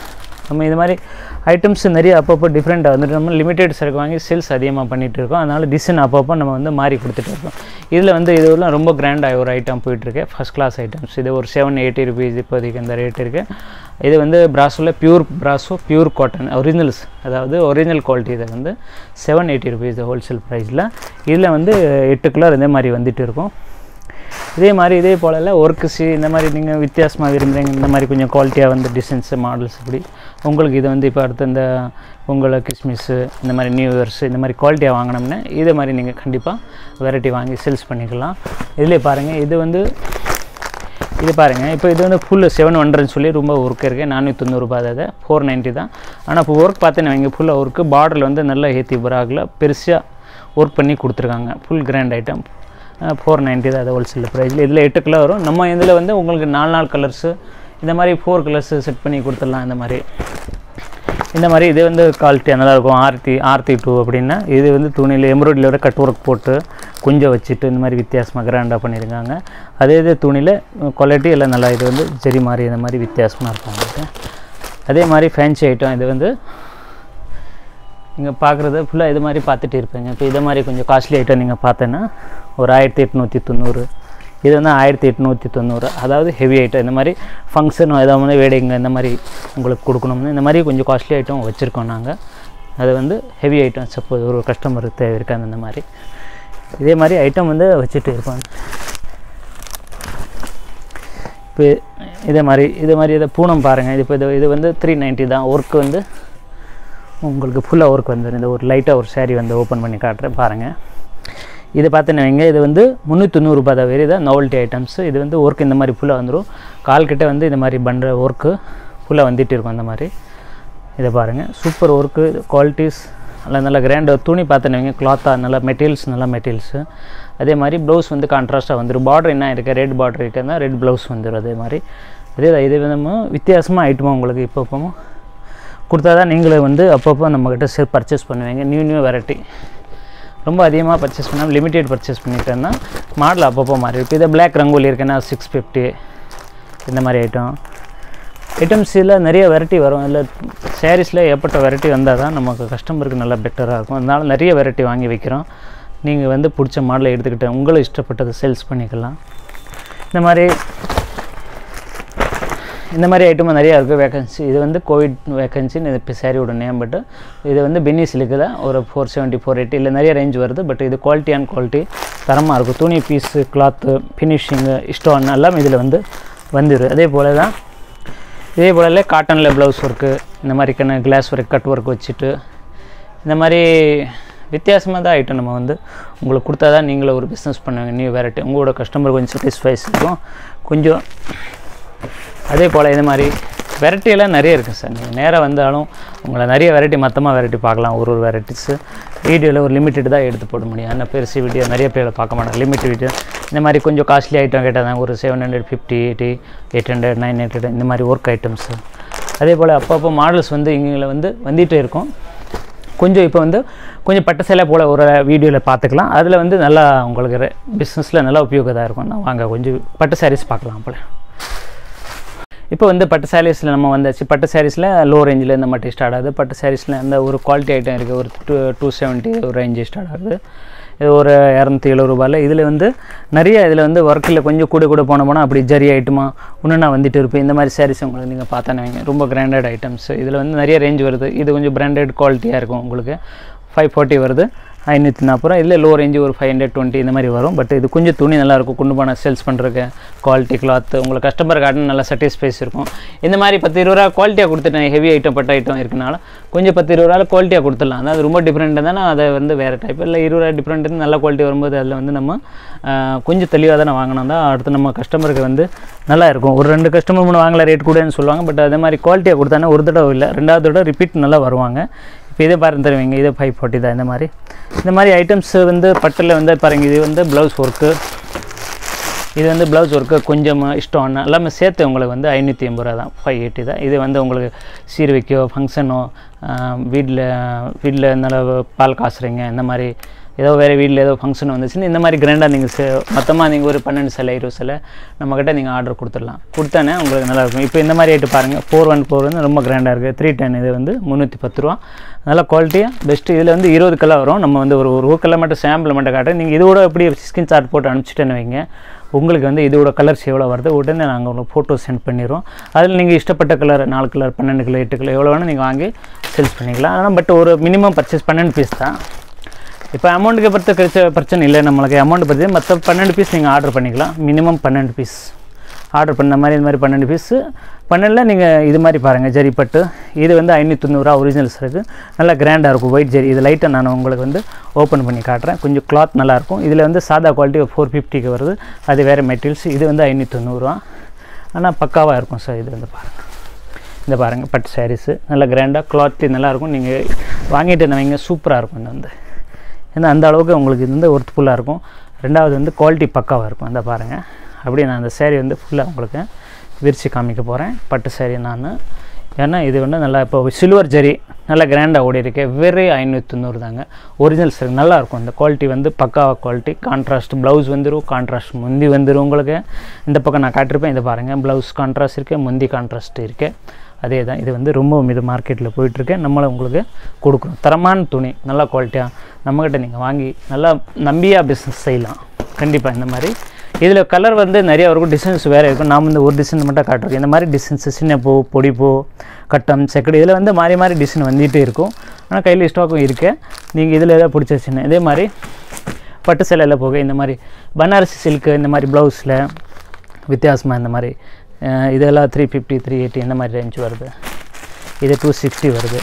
நம்ம இது மாதிரி ஐட்டம்ஸ் நிறைய அப்பப்போ டிஃப்ரெண்ட்டாக வந்துட்டு நம்ம லிமிடெட் சரக்கு வாங்கி சேல்ஸ் அதிகமாக பண்ணிகிட்டு இருக்கோம். அதனால் டிசைன் அப்பப்போ நம்ம வந்து மாறி கொடுத்துட்டு இருக்கோம். இதில் வந்து இதுவெல்லாம் ரொம்ப கிராண்டாக ஒரு ஐட்டம் போயிட்டுருக்கு, ஃபஸ்ட் கிளாஸ் ஐட்டம்ஸ். இது ஒரு செவன் எயிட்டி ருபீஸ் இப்போதைக்கு இந்த ரேட் இருக்குது. இது வந்து பிராஸோவில் pure brasso pure cotton originals, அதாவது ஒரிஜினல் குவாலிட்டி. இதை வந்து செவன் எயிட்டி ருபீஸ் ஹோல்சேல் ப்ரைஸில். இதில் வந்து எட்டு கலர் இதே மாதிரி வந்துட்டு இருக்கும். இதே மாதிரி இதே போல் ஒர்க்குஸு இந்த மாதிரி நீங்கள் வித்தியாசமாக விரும்புகிறீங்க, இந்த மாதிரி கொஞ்சம் குவாலிட்டியாக வந்து டிசைன்ஸு மாடல்ஸ் இப்படி உங்களுக்கு இது வந்து இப்போ அடுத்து இந்த பொங்கல் கிறிஸ்மஸ்ஸு இந்த மாதிரி நியூ இயர்ஸு இந்த மாதிரி குவாலிட்டியாக வாங்கினோம்னா இதே மாதிரி நீங்கள் கண்டிப்பாக வெரைட்டி வாங்கி சேல்ஸ் பண்ணிக்கலாம். இதிலே பாருங்கள், இது வந்து இது பாருங்கள், இப்போ இது வந்து ஃபுல்லு செவன் ஹண்ட்ரட்னு சொல்லி ரொம்ப ஒர்க் இருக்குது. நானூற்றி தொண்ணூறுபா அதை ஃபோர் நைன்ட்டி தான். ஆனால் இப்போ ஒர்க் பார்த்தீங்கன்னா வைங்க ஃபுல்லாக ஒர்க்கு பார்டரில் வந்து நல்லா ஏற்றி பராகில் பெருசாக ஒர்க் பண்ணி கொடுத்துருக்காங்க. Full grand item four ninety தான் அது ஹோல்சேல் ப்ரைஸில். இதில் எட்டு கலர் வரும். நம்ம இதில் வந்து உங்களுக்கு நாலு நாலு கலர்ஸு இந்த மாதிரி ஃபோர் கலர்ஸு செட் பண்ணி கொடுத்துடலாம். இந்த மாதிரி இந்த மாதிரி இது வந்து குவாலிட்டி நல்லா இருக்கும். ஆர்த்தி ஆர்த்தி டூ அப்படின்னா இது வந்து துணியில் எம்ப்ராய்டரியோட கட் ஒர்க் போட்டு கொஞ்சம் வச்சுட்டு இந்த மாதிரி வித்தியாசமாக கிராண்டாக பண்ணியிருக்காங்க. அதே இது துணியில் குவாலிட்டி எல்லாம் நல்லா, இது வந்து ஜெரி மாதிரி இந்த மாதிரி வித்தியாசமாக இருக்கும் உங்களுக்கு. அதே மாதிரி ஃபேன்சி ஐட்டம் இது வந்து நீங்கள் பார்க்குறது ஃபுல்லாக இது மாதிரி பார்த்துட்டு இருப்பீங்க. இப்போ இதை மாதிரி கொஞ்சம் காஸ்ட்லி ஐட்டம் நீங்கள் பார்த்தேன்னா ஒரு ஆயிரத்தி எட்நூற்றி தொண்ணூறு, இது வந்து ஆயிரத்தி எட்நூற்றி தொண்ணூறு, அதாவது ஹெவி ஐட்டம். இந்த மாதிரி ஃபங்க்ஷன் ஏதாவது வந்து வேடிங்க இந்த மாதிரி உங்களுக்கு கொடுக்கணும்னு இந்த மாதிரி கொஞ்சம் காஸ்ட்லி ஐட்டம் வச்சுருக்கோம் நாங்கள். அது வந்து ஹெவி ஐட்டம், சப்போஸ் ஒரு கஸ்டமருக்கு தேவை இருக்காது அந்த மாதிரி இதே மாதிரி ஐட்டம் வந்து வச்சுட்டு இருப்பாங்க. இப்போ இதே மாதிரி இதே மாதிரி இதை பூனம் பாருங்கள். இது இப்போ இது இது வந்து த்ரீ நைன்ட்டி தான். ஒர்க்கு வந்து உங்களுக்கு ஃபுல்லாக ஒர்க் வந்துடும். இந்த ஒரு லைட்டாக ஒரு சாரீ வந்து ஓப்பன் பண்ணி காட்டுறேன் பாருங்கள். இது பார்த்தீங்கன்னா வைங்க, இது வந்து முந்நூற்றி தொண்ணூறுபா தான் வேறு தான் நாவல்ட்டி ஐட்டம்ஸு. இது வந்து ஒர்க் இந்த மாதிரி ஃபுல்லாக வந்துடும். கால்கிட்ட வந்து இந்த மாதிரி பண்ணுற ஒர்க்கு ஃபுல்லாக வந்துட்டு இருக்கும். அந்த மாதிரி இதை பாருங்கள், சூப்பர் ஒர்க்கு குவாலிட்டிஸ் நல்லா நல்லா கிராண்ட். துணி பார்த்தீங்கன்னா வைங்க கிளாத்தாக நல்லா மெட்டீரியல்ஸ் நல்லா மெட்டீரியல்ஸு. அதே மாதிரி ப்ளவுஸ் வந்து கான்ட்ராஸ்ட்டாக வந்துடும். பார்டர் என்ன இருக்குது, ரெட் பார்டர் இருக்குதுன்னா ரெட் ப்ளவுஸ் வந்துடும். அதே மாதிரி அதே தான் இது நம்ம வித்தியாசமாக ஐட்டமாக உங்களுக்கு இப்போ இப்போவும் கொடுத்தா தான் நீங்களே வந்து அப்பப்போ நம்மக்கிட்ட சே பர்ச்சேஸ் பண்ணுவீங்க. நியூ நியூ வெரைட்டி ரொம்ப அதிகமாக பர்ச்சேஸ் பண்ணால் லிமிட்டெட் பர்ச்சேஸ் பண்ணிட்டேன்னா மாடல் அப்பப்போ மாறி இப்போ இதை பிளாக் ரங்கோலி இருக்குன்னா சிக்ஸ் ஃபிஃப்டி இந்த மாதிரி ஐட்டம் ஐட்டம்ஸில் நிறைய வெரைட்டி வரும். இல்லை சாரீஸில் ஏற்பட்ட வெரைட்டி வந்தால் தான் நமக்கு கஸ்டமருக்கு நல்லா பெட்டராக இருக்கும். அதனால் நிறைய வெரைட்டி வாங்கி வைக்கிறோம். நீங்கள் வந்து பிடிச்ச மாடலை எடுத்துக்கிட்டு உங்களை இஷ்டப்பட்டதை சேல்ஸ் பண்ணிக்கலாம். இந்த மாதிரி இந்த மாதிரி ஐட்டமும் நிறையா இருக்குது. வேக்கன்சி இது வந்து கோவிட் வேக்கன்சின்னு இப்போ சாரியோட நேம். பட்டு இது வந்து பென்னி சிலுக்கு தான். ஒரு ஃபோர் செவன்ட்டி ஃபோர் எயிட்டி இல்லை நிறைய ரேஞ்ச் வருது. பட் இது குவாலிட்டி அண்ட் குவாலிட்டி தரமாக இருக்கும். துணி பீஸு கிளாத்து ஃபினிஷிங்கு இஷ்டம் எல்லாம் இதில் வந்து வந்துடும். அதே போல் தான் இதே போல் காட்டனில் ப்ளவுஸ் ஒர்க்கு இந்த மாதிரி கண்ணு கிளாஸ் ஒர்க் கட் ஒர்க் வச்சுட்டு இந்த மாதிரி வித்தியாசமாக தான் ஐட்டம் நம்ம வந்து உங்களுக்கு கொடுத்தா தான் நீங்களே ஒரு பிஸ்னஸ் பண்ணுவீங்க. நியூ வெரைட்டி உங்களோட கஸ்டமர் கொஞ்சம் சாட்டிஸ்ஃபைஸ் இருக்கும் கொஞ்சம். அதே போல் இது மாதிரி வெரைட்டியெல்லாம் நிறைய இருக்குது சார். நீங்கள் நேராக வந்தாலும் உங்களை நிறைய வெரைட்டி மொத்தமாக வெரைட்டி பார்க்கலாம். ஒரு ஒரு வெரைட்டிஸு வீடியோவில் ஒரு லிமிட்டட் தான் எடுத்து போட முடியும். ஆனால் பெருசு வீடியோ நிறைய பேர் பார்க்க மாட்டாங்க. லிமிட்டட் வீடியோ இந்த மாதிரி கொஞ்சம் காஸ்ட்லி ஐட்டம் கேட்டால் தான் ஒரு seven hundred fifty eighty eight hundred nine hundred இந்த மாதிரி ஒர்க் ஐட்டம்ஸு. அதே போல் அப்பப்போ மாடல்ஸ் வந்து இங்கே வந்து வந்துகிட்டே இருக்கும். கொஞ்சம் இப்போ வந்து கொஞ்சம் பட்டு சேலை போல் ஒரு வீடியோவில் பார்த்துக்கலாம். அதில் வந்து நல்லா உங்களுக்கு பிஸ்னஸில் நல்லா உபயோகதாக இருக்கும். நான் வாங்க கொஞ்சம் பட்டு சாரீஸ் பார்க்கலாம் போல். இப்போ வந்து பட்டு சாரீஸில் நம்ம வந்தாச்சு. பட்டு சாரீஸில் லோ ரேஞ்சில் இந்த மாதிரி ஸ்டார்ட் ஆகுது. பட்டு சாரீஸில் இந்த ஒரு குவாலிட்டி ஐட்டம் இருக்குது. ஒரு டூ டூ செவன்ட்டி ஒரு ரேஞ்சு ஸ்டார்ட் ஆகுது. இது ஒரு இரநூத்தி எழுபது ரூபாயில். இதில் வந்து நிறைய இதில் வந்து ஒர்க்கில் கொஞ்சம் கூட கூட போன போனால் அப்படி ஜரி ஐட்டமாக ஒன்று நான் வந்துட்டு இருப்பேன். இந்த மாதிரி சாரீஸ் உங்களுக்கு நீங்கள் பார்த்தானே வைங்க ரொம்ப பிராண்டட் ஐட்டம்ஸ். இதில் வந்து நிறைய ரேஞ்ச் வருது. இது கொஞ்சம் பிராண்டட் குவாலிட்டியாக இருக்கும். உங்களுக்கு ஃபைவ் ஃபார்ட்டி வருது, ஐநூற்றி நாற்பது ரூபா. இதில் லோ ரேஞ்சு ஒரு ஃபைவ் ஹண்ட்ரட் டுவெண்ட்டி இந்த மாதிரி வரும். பட் இது கொஞ்சம் துணி நல்லாயிருக்கும். கொண்டு போன சேல்ஸ் பண்ணுறதுக்கு குவாலிட்டி கிளாத் உங்களுக்கு கஸ்டமர் கார்டன் நல்லா சாட்டிஸ்ஃபைஸ் இருக்கும். இந்த மாதிரி பத்து இருபது ரூபா குவாலிட்டியாக கொடுத்துட்டேன். ஹெவி ஐட்டம் பட்ட ஐட்டம் இருக்கனால கொஞ்சம் பத்து இருபது ரூபா குவாலிட்டியாக கொடுத்துடலாம். அதாவது ரொம்ப டிஃப்ரெண்ட் தானே அதை வந்து வேறு டைப் இல்லை இருபது ரூபா டிஃப்ரெண்ட் நல்ல குவாலிட்டி வரும்போது அதில் வந்து நம்ம கொஞ்சம் தெளிவாக தானே வாங்கினோம் தான் அடுத்து நம்ம கஸ்டமருக்கு வந்து நல்லா இருக்கும். ஒரு ரெண்டு கஸ்டமர் மூணு வாங்கல ரேட் கூடன்னு சொல்லுவாங்க. பட் அதே மாதிரி குவாலிட்டியாக கொடுத்தானே ஒரு தடவை இல்லை ரெண்டாவது தடவை ரிப்பீட் நல்லா வருவாங்க. இப்போ இதே பாருங்க தருவீங்க. இதே ஃபைவ் ஃபார்ட்டி தான். இந்த மாதிரி இந்த மாதிரி ஐட்டம்ஸ் வந்து பட்டில் வந்து பாருங்க. இது வந்து ப்ளவுஸ் ஒர்க்கு. இது வந்து ப்ளவுஸ் ஒர்க்கு கொஞ்சம் இஷ்டம் எல்லாமே சேர்த்து உங்களுக்கு வந்து ஐநூற்றி எண்பது ரூபா தான், ஃபைவ் எயிட்டி தான். இது வந்து உங்களுக்கு சீர் வைக்கோ ஃபங்க்ஷனோ வீட்டில் வீட்டில் இருந்தாலும் பால் காசுறீங்க இந்த மாதிரி ஏதோ வேறு வீட்டில் ஏதோ ஃபங்க்ஷன் வந்துச்சுன்னு இந்த மாதிரி கிராண்டாக நீங்கள் மொத்தமாக நீங்கள் ஒரு பன்னெண்டு சிலை இருபது சிலை நம்மக்கிட்ட நீங்கள் ஆர்டர் கொடுத்துடலாம். கொடுத்தானே உங்களுக்கு நல்லாயிருக்கும். இப்போ இந்த மாதிரி ஐட்டு பாருங்கள், ஃபோர் ஒன் ஃபோர் வந்து ரொம்ப கிராண்டாக இருக்குது. த்ரீ டென் இது வந்து முந்நூற்றி பத்து ரூபா, நல்லா குவாலிட்டியாக பெஸ்ட்டு. இதில் வந்து இருபது கலர் வரும். நம்ம வந்து ஒரு ஒரு கலர் மட்டும் சாம்பிள் மட்டும் காட்டுறேன். நீங்கள் இதோட எப்படி ஸ்கின் சார்ட் போட்டு அனுப்பிச்சிட்டேன்னு வைங்க, உங்களுக்கு வந்து இதோட கலர்ஸ் எவ்வளோ வருது உடனே நாங்கள் உங்களுக்கு ஃபோட்டோ சென்ட் பண்ணிடுவோம். அதில் நீங்கள் இஷ்டப்பட்ட கலர் நாலு கலர் பன்னெண்டு கலர் எட்டு கலர் எவ்வளோ வேணும் நீங்கள் வாங்கி சேல்ஸ் பண்ணிக்கலாம். ஆனால் பட் ஒரு மினிமம் பர்ச்சேஸ் பன்னெண்டு பீஸ் தான். இப்போ அமௌண்ட்டுக்கு பொறுத்த கிடைச்ச பிரச்சனை இல்லை, நம்மளுக்கு அமௌண்ட் பற்றி மற்ற பன்னெண்டு பீஸ் நீங்கள் ஆர்டர் பண்ணிக்கலாம். மினிமம் பன்னெண்டு பீஸ் ஆர்டர் பண்ண மாதிரி இந்த மாதிரி பன்னெண்டு பீஸு பன்னெண்டில் நீங்கள் இது மாதிரி பாருங்கள், ஜரி பட்டு இது வந்து ஐநூற்றி தொண்ணூறுரூவா ஒரிஜினல்ஸ் இருக்குது. நல்லா கிராண்டாக இருக்கும் ஒயிட் ஜரி. இது லைட்டாக நான் உங்களுக்கு வந்து ஓப்பன் பண்ணி காட்டுறேன். கொஞ்சம் கிளாத் நல்லாயிருக்கும். இதில் வந்து சாதா குவாலிட்டி ஒரு ஃபோர் ஃபிஃப்டிக்கு வருது. அது வேறு மெட்டீரியல்ஸ். இது வந்து ஐநூற்றி தொண்ணூறுரூவா, ஆனால் பக்காவாக இருக்கும் சார். இது வந்து பாருங்கள், இந்த பாருங்கள் பட்டு சாரீஸு நல்லா கிராண்டாக கிளாத்து நல்லாயிருக்கும். நீங்கள் வாங்கிட்டு வைங்க, சூப்பராக இருக்கும். இது வந்து ஏன்னா அந்த அளவுக்கு உங்களுக்கு இது வந்து ஒர்த்ஃபுல்லாக இருக்கும். ரெண்டாவது வந்து குவாலிட்டி பக்காவாக இருக்கும். இந்த பாருங்கள், அப்படியே நான் அந்த சேரீ வந்து ஃபுல்லாக உங்களுக்கு விரித்து காமிக்க போகிறேன். பட்டு சேரீ நான், ஏன்னா இது வந்து நல்லா இப்போ சில்வர் ஜரி நல்லா கிராண்டாக ஓடி இருக்கு. வெறும் ஐநூற்றி தொண்ணூறு தாங்க. ஒரிஜினல்ஸ் நல்லாயிருக்கும். இந்த குவாலிட்டி வந்து பக்காவாக குவாலிட்டி. கான்ட்ராஸ்ட் ப்ளவுஸ் வந்துடும், கான்ட்ராஸ்ட் முந்தி வந்துடும் உங்களுக்கு. இந்த பக்கம் நான் காட்டிருப்பேன். இதை பாருங்கள், ப்ளவுஸ் கான்ட்ராஸ்ட் இருக்குது, முந்தி கான்ட்ராஸ்ட் இருக்குது. அதே தான் இது வந்து ரொம்ப இது மார்க்கெட்டில் போயிட்டுருக்கேன். நம்மளை உங்களுக்கு கொடுக்குறோம். தரமான துணி நல்லா குவாலிட்டியாக நம்மக்கிட்ட நீங்கள் வாங்கி நல்லா நம்பியாக பிஸ்னஸ் செய்யலாம். கண்டிப்பாக இந்த மாதிரி இதில் கலர் வந்து நிறையா இருக்கும், டிசைன்ஸ் வேறு இருக்கும். நான் வந்து ஒரு டிசைன் மட்டும் காட்டுறேன். இந்த மாதிரி டிசைன்ஸ் சின்ன பூ, பொடி பூ, கட்டம், செக்கடி இதில் வந்து மாறி மாறி டிசைன் வந்துகிட்டே இருக்கும். ஆனால் கையில் ஸ்டாக்கும் இருக்குது. நீங்கள் இதில் எதாவது பிடிச்ச சின்ன இதே மாதிரி பட்டு சேலையில் போக இந்த மாதிரி பனாரசி சில்க்கு இந்த மாதிரி ப்ளவுஸில் வித்தியாசமாக இந்த மாதிரி இதெல்லாம் த்ரீ ஃபிஃப்டி த்ரீ எயிட்டி இந்த மாதிரி ரேஞ்ச் வருது. இது டூ சிக்ஸ்டி வருது.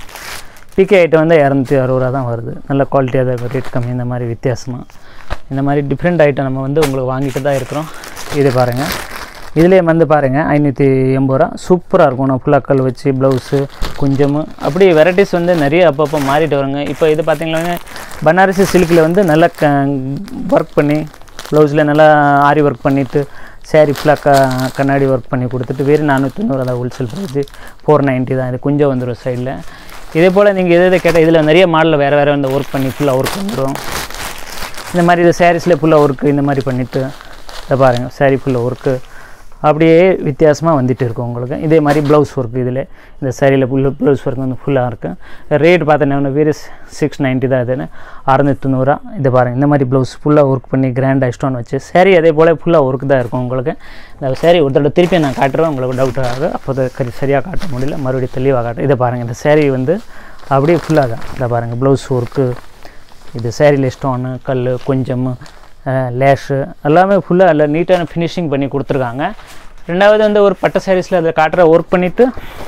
பிகே ஐட்டம் வந்து இரநூத்தி அறுபது ரூபா தான் வருது. நல்ல குவாலிட்டியாக தான், ரேட் கம்மி. இந்த மாதிரி வித்தியாசமாக இந்த மாதிரி டிஃப்ரெண்ட் ஐட்டம் நம்ம வந்து உங்களுக்கு வாங்கிட்டு தான் இருக்கிறோம். இது பாருங்கள், இதிலே வந்து பாருங்கள் ஐநூற்றி எண்பது ரூபா சூப்பராக இருக்கும். நான் ஃபுல்லாக கல் வச்சு ப்ளவுஸு கொஞ்சமும் அப்படி வெரைட்டிஸ் வந்து நிறைய அப்பப்போ மாறிட்டு வருங்க. இப்போ இது பார்த்திங்கன்னா பனாரசி சில்கில் வந்து நல்லா க ஒர்க் பண்ணி ப்ளவுஸில் நல்லா ஆரி ஒர்க் பண்ணிவிட்டு சேரீ ஃபுல்லாக க கண்ணாடி ஒர்க் பண்ணி கொடுத்துட்டு வெறும் நானூற்றி தொண்ணூறு தான் ஹோல்சேல் ப்ரைஸு. ஃபோர் நைன்ட்டி தான். இது கொஞ்சம் வந்துடும் சைடில். இதே போல் நீங்கள் எதை எதை கேட்டால் இதில் நிறைய மாடலில் வேறு வேறு வந்து ஒர்க் பண்ணி ஃபுல்லாக ஒர்க் வந்துடும். இந்த மாதிரி இது சாரீஸில் ஃபுல்லாக ஒர்க்கு இந்த மாதிரி பண்ணிவிட்டு இதை பாருங்கள், சாரீ ஃபுல்லாக ஒர்க்கு அப்படியே வித்தியாசமாக வந்துட்டு இருக்கும் உங்களுக்கு. இதே மாதிரி ப்ளவுஸ் ஒர்க்கு இதில் இந்த சாரியில் ஃபுல்லு ப்ளவுஸ் ஒர்க் வந்து ஃபுல்லாக இருக்கும். ரேட் பார்த்தீங்கன்னா வேறு சிக்ஸ் நைன்ட்டி தான். இதுன்னு அறுநூற்றி தொண்ணூறுரூவா. இதை பாருங்கள், இந்த மாதிரி ப்ளவுஸ் ஃபுல்லாக ஒர்க் பண்ணி கிராண்டாக ஸ்டோன் வச்சு சாரீ அதே போல் ஃபுல்லாக ஒர்க் தான் இருக்கும் உங்களுக்கு. இந்த சாரீ ஒரு தடவை திருப்பி நான் காட்டுறேன், உங்களுக்கு டவுட் ஆகுது. அப்போ கறி சரியாக காட்ட முடியல, மறுபடியும் தெளிவாக காட்டுறேன். இதை பாருங்கள், இந்த சாரீ வந்து அப்படியே ஃபுல்லாக தான். இதை பாருங்கள், ப்ளவுஸ் ஒர்க்கு, இது சாரியில் ஸ்டோனு, கல், கொஞ்சம் லேஷு எல்லாமே ஃபுல்லாக எல்லாம் நீட்டான ஃபினிஷிங் பண்ணி கொடுத்துருக்காங்க. ரெண்டாவது வந்து ஒரு பட்டு சாரீஸில் அதில் காட்டுற ஒர்க் பண்ணிவிட்டு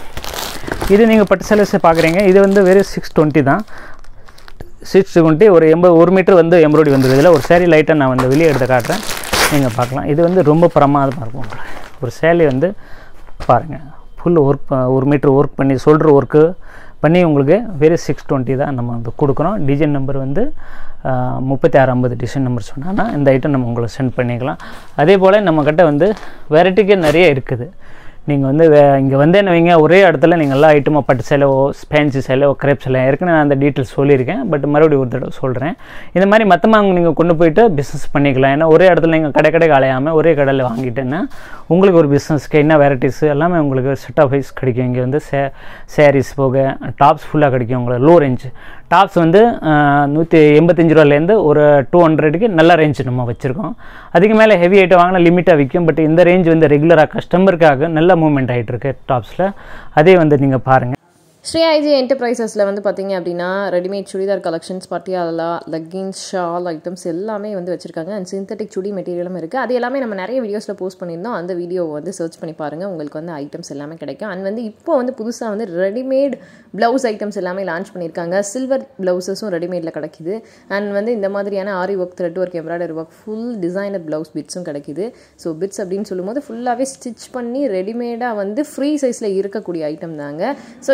இது நீங்கள் பட்டு சாரீஸை பார்க்குறீங்க. இது வந்து வெறும் சிக்ஸ் டுவெண்ட்டி தான். சிக்ஸ் டுவெண்ட்டி ஒரு எண்பது ஒரு மீட்டர் வந்து எம்ப்ராய்டரி வந்துடுது. இதில் ஒரு சேரீ லைட்டாக நான் வந்து வெளியே எடுத்து காட்டுறேன், நீங்கள் பார்க்கலாம். இது வந்து ரொம்ப பிரமாதமாக இருக்கும். ஒரு சேரீ வந்து பாருங்கள், ஃபுல் ஒர்க் ஒரு மீட்டர் ஒர்க் பண்ணி ஷோல்டர் ஒர்க்கு பண்ணி உங்களுக்கு வெறும் சிக்ஸ் டுவெண்ட்டி தான் நம்ம வந்து கொடுக்குறோம். டிசைன் நம்பர் வந்து முப்பத்தி ஆறு ஐம்பது டிசைன் நம்பர் சொன்னாங்கன்னா இந்த ஐட்டம் நம்ம உங்களுக்கு சென்ட் பண்ணிக்கலாம். அதே போல் நம்மக்கிட்ட வந்து வெரைட்டிக்கே நிறைய இருக்குது. நீங்கள் வந்து வே இங்கே வந்தேன்னு வைங்க, ஒரே இடத்துல நீங்கள் எல்லா ஐட்டமும் பட்டு சேலைவோ ஃபேன்சி சேலைவோ கிரேப் சேலை ஏற்கனவே நான் அந்த டீட்டெயில்ஸ் சொல்லியிருக்கேன். பட் மறுபடியும் ஒரு தடவை சொல்கிறேன். இந்த மாதிரி மற்றமாக நீங்கள் கொண்டு போய்ட்டு பிஸ்னஸ் பண்ணிக்கலாம். ஏன்னா ஒரே இடத்துல நீங்கள் கடை கடை அலையாமல் ஒரே கடையில் வாங்கிட்டேன்னா உங்களுக்கு ஒரு பிஸ்னஸ்க்கு என்ன வெரைட்டிஸ் எல்லாமே உங்களுக்கு செட் ஆஃப் வைஸ் கிடைக்கும். இங்கே வந்து சே சாரீஸ் போக டாப்ஸ் ஃபுல்லாக கிடைக்கும் உங்களுக்கு. லோ ரேஞ்ச் டாப்ஸ் வந்து நூற்றி எண்பத்தஞ்சு ரூபாலேருந்து ஒரு டூ ஹண்ட்ரடுக்கு நல்ல ரேஞ்ச் நம்ம வச்சுருக்கோம். அதுக்கு மேலே ஹெவி ஐட்டம் வாங்கினா லிமிட்டாக விற்கும். பட் இந்த ரேஞ்ச் வந்து ரெகுலராக கஸ்டமருக்காக நல்ல மூவ்மெண்ட் ஆகிட்டு இருக்கு டாப்ஸில். அதே வந்து நீங்கள் பாருங்கள். ஸ்ரீ ஐஜி என்டர்பிரைசஸில் வந்து பார்த்தீங்க அப்படின்னா readymade churidar collections, Patiala, leggings, shawl items எல்லாமே வந்து வச்சுருக்காங்க. அண்ட் சிந்தட்டிக் சுடி மெட்டீரியலும் இருக்குது. அது எல்லாமே நம்ம நிறைய வீடியோஸில் போஸ்ட் பண்ணியிருந்தோம். அந்த வீடியோவை வந்து சர்ச் பண்ணி பாருங்கள், உங்களுக்கு வந்து ஐட்டம்ஸ் எல்லாமே கிடைக்கும். அண்ட் வந்து இப்போ வந்து புதுசாக வந்து ரெடிமேட் ப்ளவுஸ் ஐட்டம்ஸ் எல்லாமே லான்ச் பண்ணியிருக்காங்க. சில்வர் ப்ளவுஸஸும் ரெடிமேடில் கிடைக்கிது. அண்ட் வந்து இந்த மாதிரியான aari work, thread work, embroidery work, full designer blouse பிட்ஸும் கிடைக்கிது. ஸோ பிட்ஸ் அப்படின்னு சொல்லும்போது ஃபுல்லாகவே ஸ்டிச் பண்ணி ரெடிமேடாக வந்து ஃப்ரீ சைஸில் இருக்கக்கூடிய ஐட்டம் தாங்க. ஸோ இந்த ஐட்டம்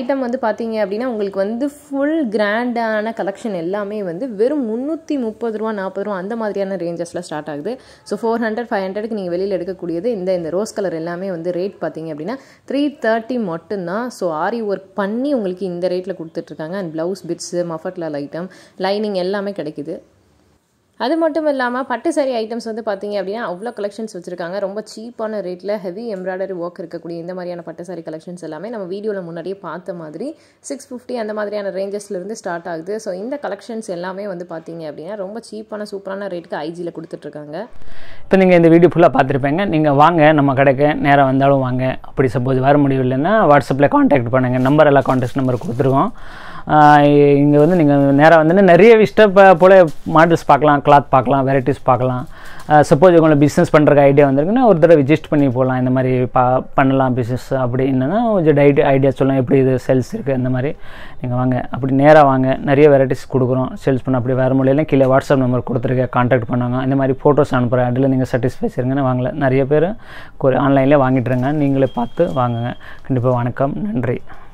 ஐட்டம் வந்து பார்த்தீங்க அப்படின்னா உங்களுக்கு வந்து ஃபுல் கிராண்டான கலெக்ஷன் எல்லாமே வந்து வெறும் முந்நூற்றி முப்பது ரூபா நாற்பது ரூபா அந்த மாதிரியான ரேஞ்சஸில் ஸ்டார்ட் ஆகுது. ஸோ ஃபோர் ஹண்ட்ரட் ஃபைவ் ஹண்ட்ரடுக்கு நீங்கள் வெளியில் எடுக்கக்கூடியது இந்த இந்த ரோஸ் கலர் எல்லாமே வந்து ரேட் பார்த்தீங்க அப்படின்னா த்ரீ தேர்ட்டி மட்டும்தான். ஸோ ஆரி ஒர்க் பண்ணி உங்களுக்கு இந்த ரேட்டில் கொடுத்துட்ருக்காங்க. And blouse bits Mafatlal item lining எல்லாமே கிடைக்குது. அது மட்டும் இல்லாமல் பட்டு சாரி ஐட்டம்ஸ் வந்து பார்த்தீங்க அப்படின்னா அவ்வளோ கலெக்ஷன்ஸ் வச்சுருக்காங்க. ரொம்ப சீப்பான ரேட்டில் ஹெவி எம்ப்ராய்டரி ஒர்க் இருக்கக்கூடிய இந்த மாதிரியான பட்டு சாரி கலெக்ஷன்ஸ் எல்லாமே நம்ம வீடியோவில் முன்னாடியே பார்த்த மாதிரி சிக்ஸ் ஃபிஃப்டி அந்த மாதிரியான ரேஞ்சஸ்லேருந்து ஸ்டார்ட் ஆகுது. ஸோ இந்த கலெக்ஷன்ஸ் எல்லாமே வந்து பார்த்தீங்க அப்படின்னா ரொம்ப சீப்பான சூப்பரான ரேட்டுக்கு ஐஜியில் கொடுத்துட்ருக்காங்க. இப்போ நீங்கள் இந்த வீடியோ ஃபுல்லாக பார்த்துருப்பீங்க. நீங்கள் வாங்க நம்ம கடைக்கு நேராக வந்தாலும் வாங்க. அப்படி சப்போஸ் வர முடியவில்லைன்னா வாட்ஸ்அப்பில் காண்டாக்ட் பண்ணுங்கள். நம்பர் எல்லாம் காண்டாக்ட் நம்பர் கொடுத்துருக்கோம். இங்கே வந்து நீங்கள் நேராக வந்து நிறைய இஷ்டப்ப போல் மாடல்ஸ் பார்க்கலாம், கிளாத் பார்க்கலாம், வெரைட்டிஸ் பார்க்கலாம். சப்போஸ் உங்களுக்கு பிஸ்னஸ் பண்ணுறக்கு ஐடியா வந்திருக்குன்னா ஒரு தடவை விசிட் பண்ணி போகலாம். இந்த மாதிரி பா பண்ணலாம் பிஸ்னஸ் அப்படி என்னென்னா கொஞ்சம் டைட் ஐடியா சொல்லலாம், எப்படி இது சேல்ஸ் இருக்குது அந்த மாதிரி. நீங்கள் வாங்க, அப்படி நேராக வாங்க. நிறைய வெரைட்டிஸ் கொடுக்குறோம் சேல்ஸ் பண்ண. அப்படி வர முடியல கீழே வாட்ஸ்அப் நம்பர் கொடுத்துருக்கேன், காண்டாக்ட் பண்ணுவாங்க. இந்த மாதிரி ஃபோட்டோஸ் அனுப்புகிறேன், அதில் நீங்கள் சாட்டிஸ்ஃபைஸ் இருங்கன்னு வாங்கல. நிறைய பேர் ஆன்லைனில் வாங்கிட்டுருங்க, நீங்களே பார்த்து வாங்குங்க. கண்டிப்பாக வணக்கம், நன்றி.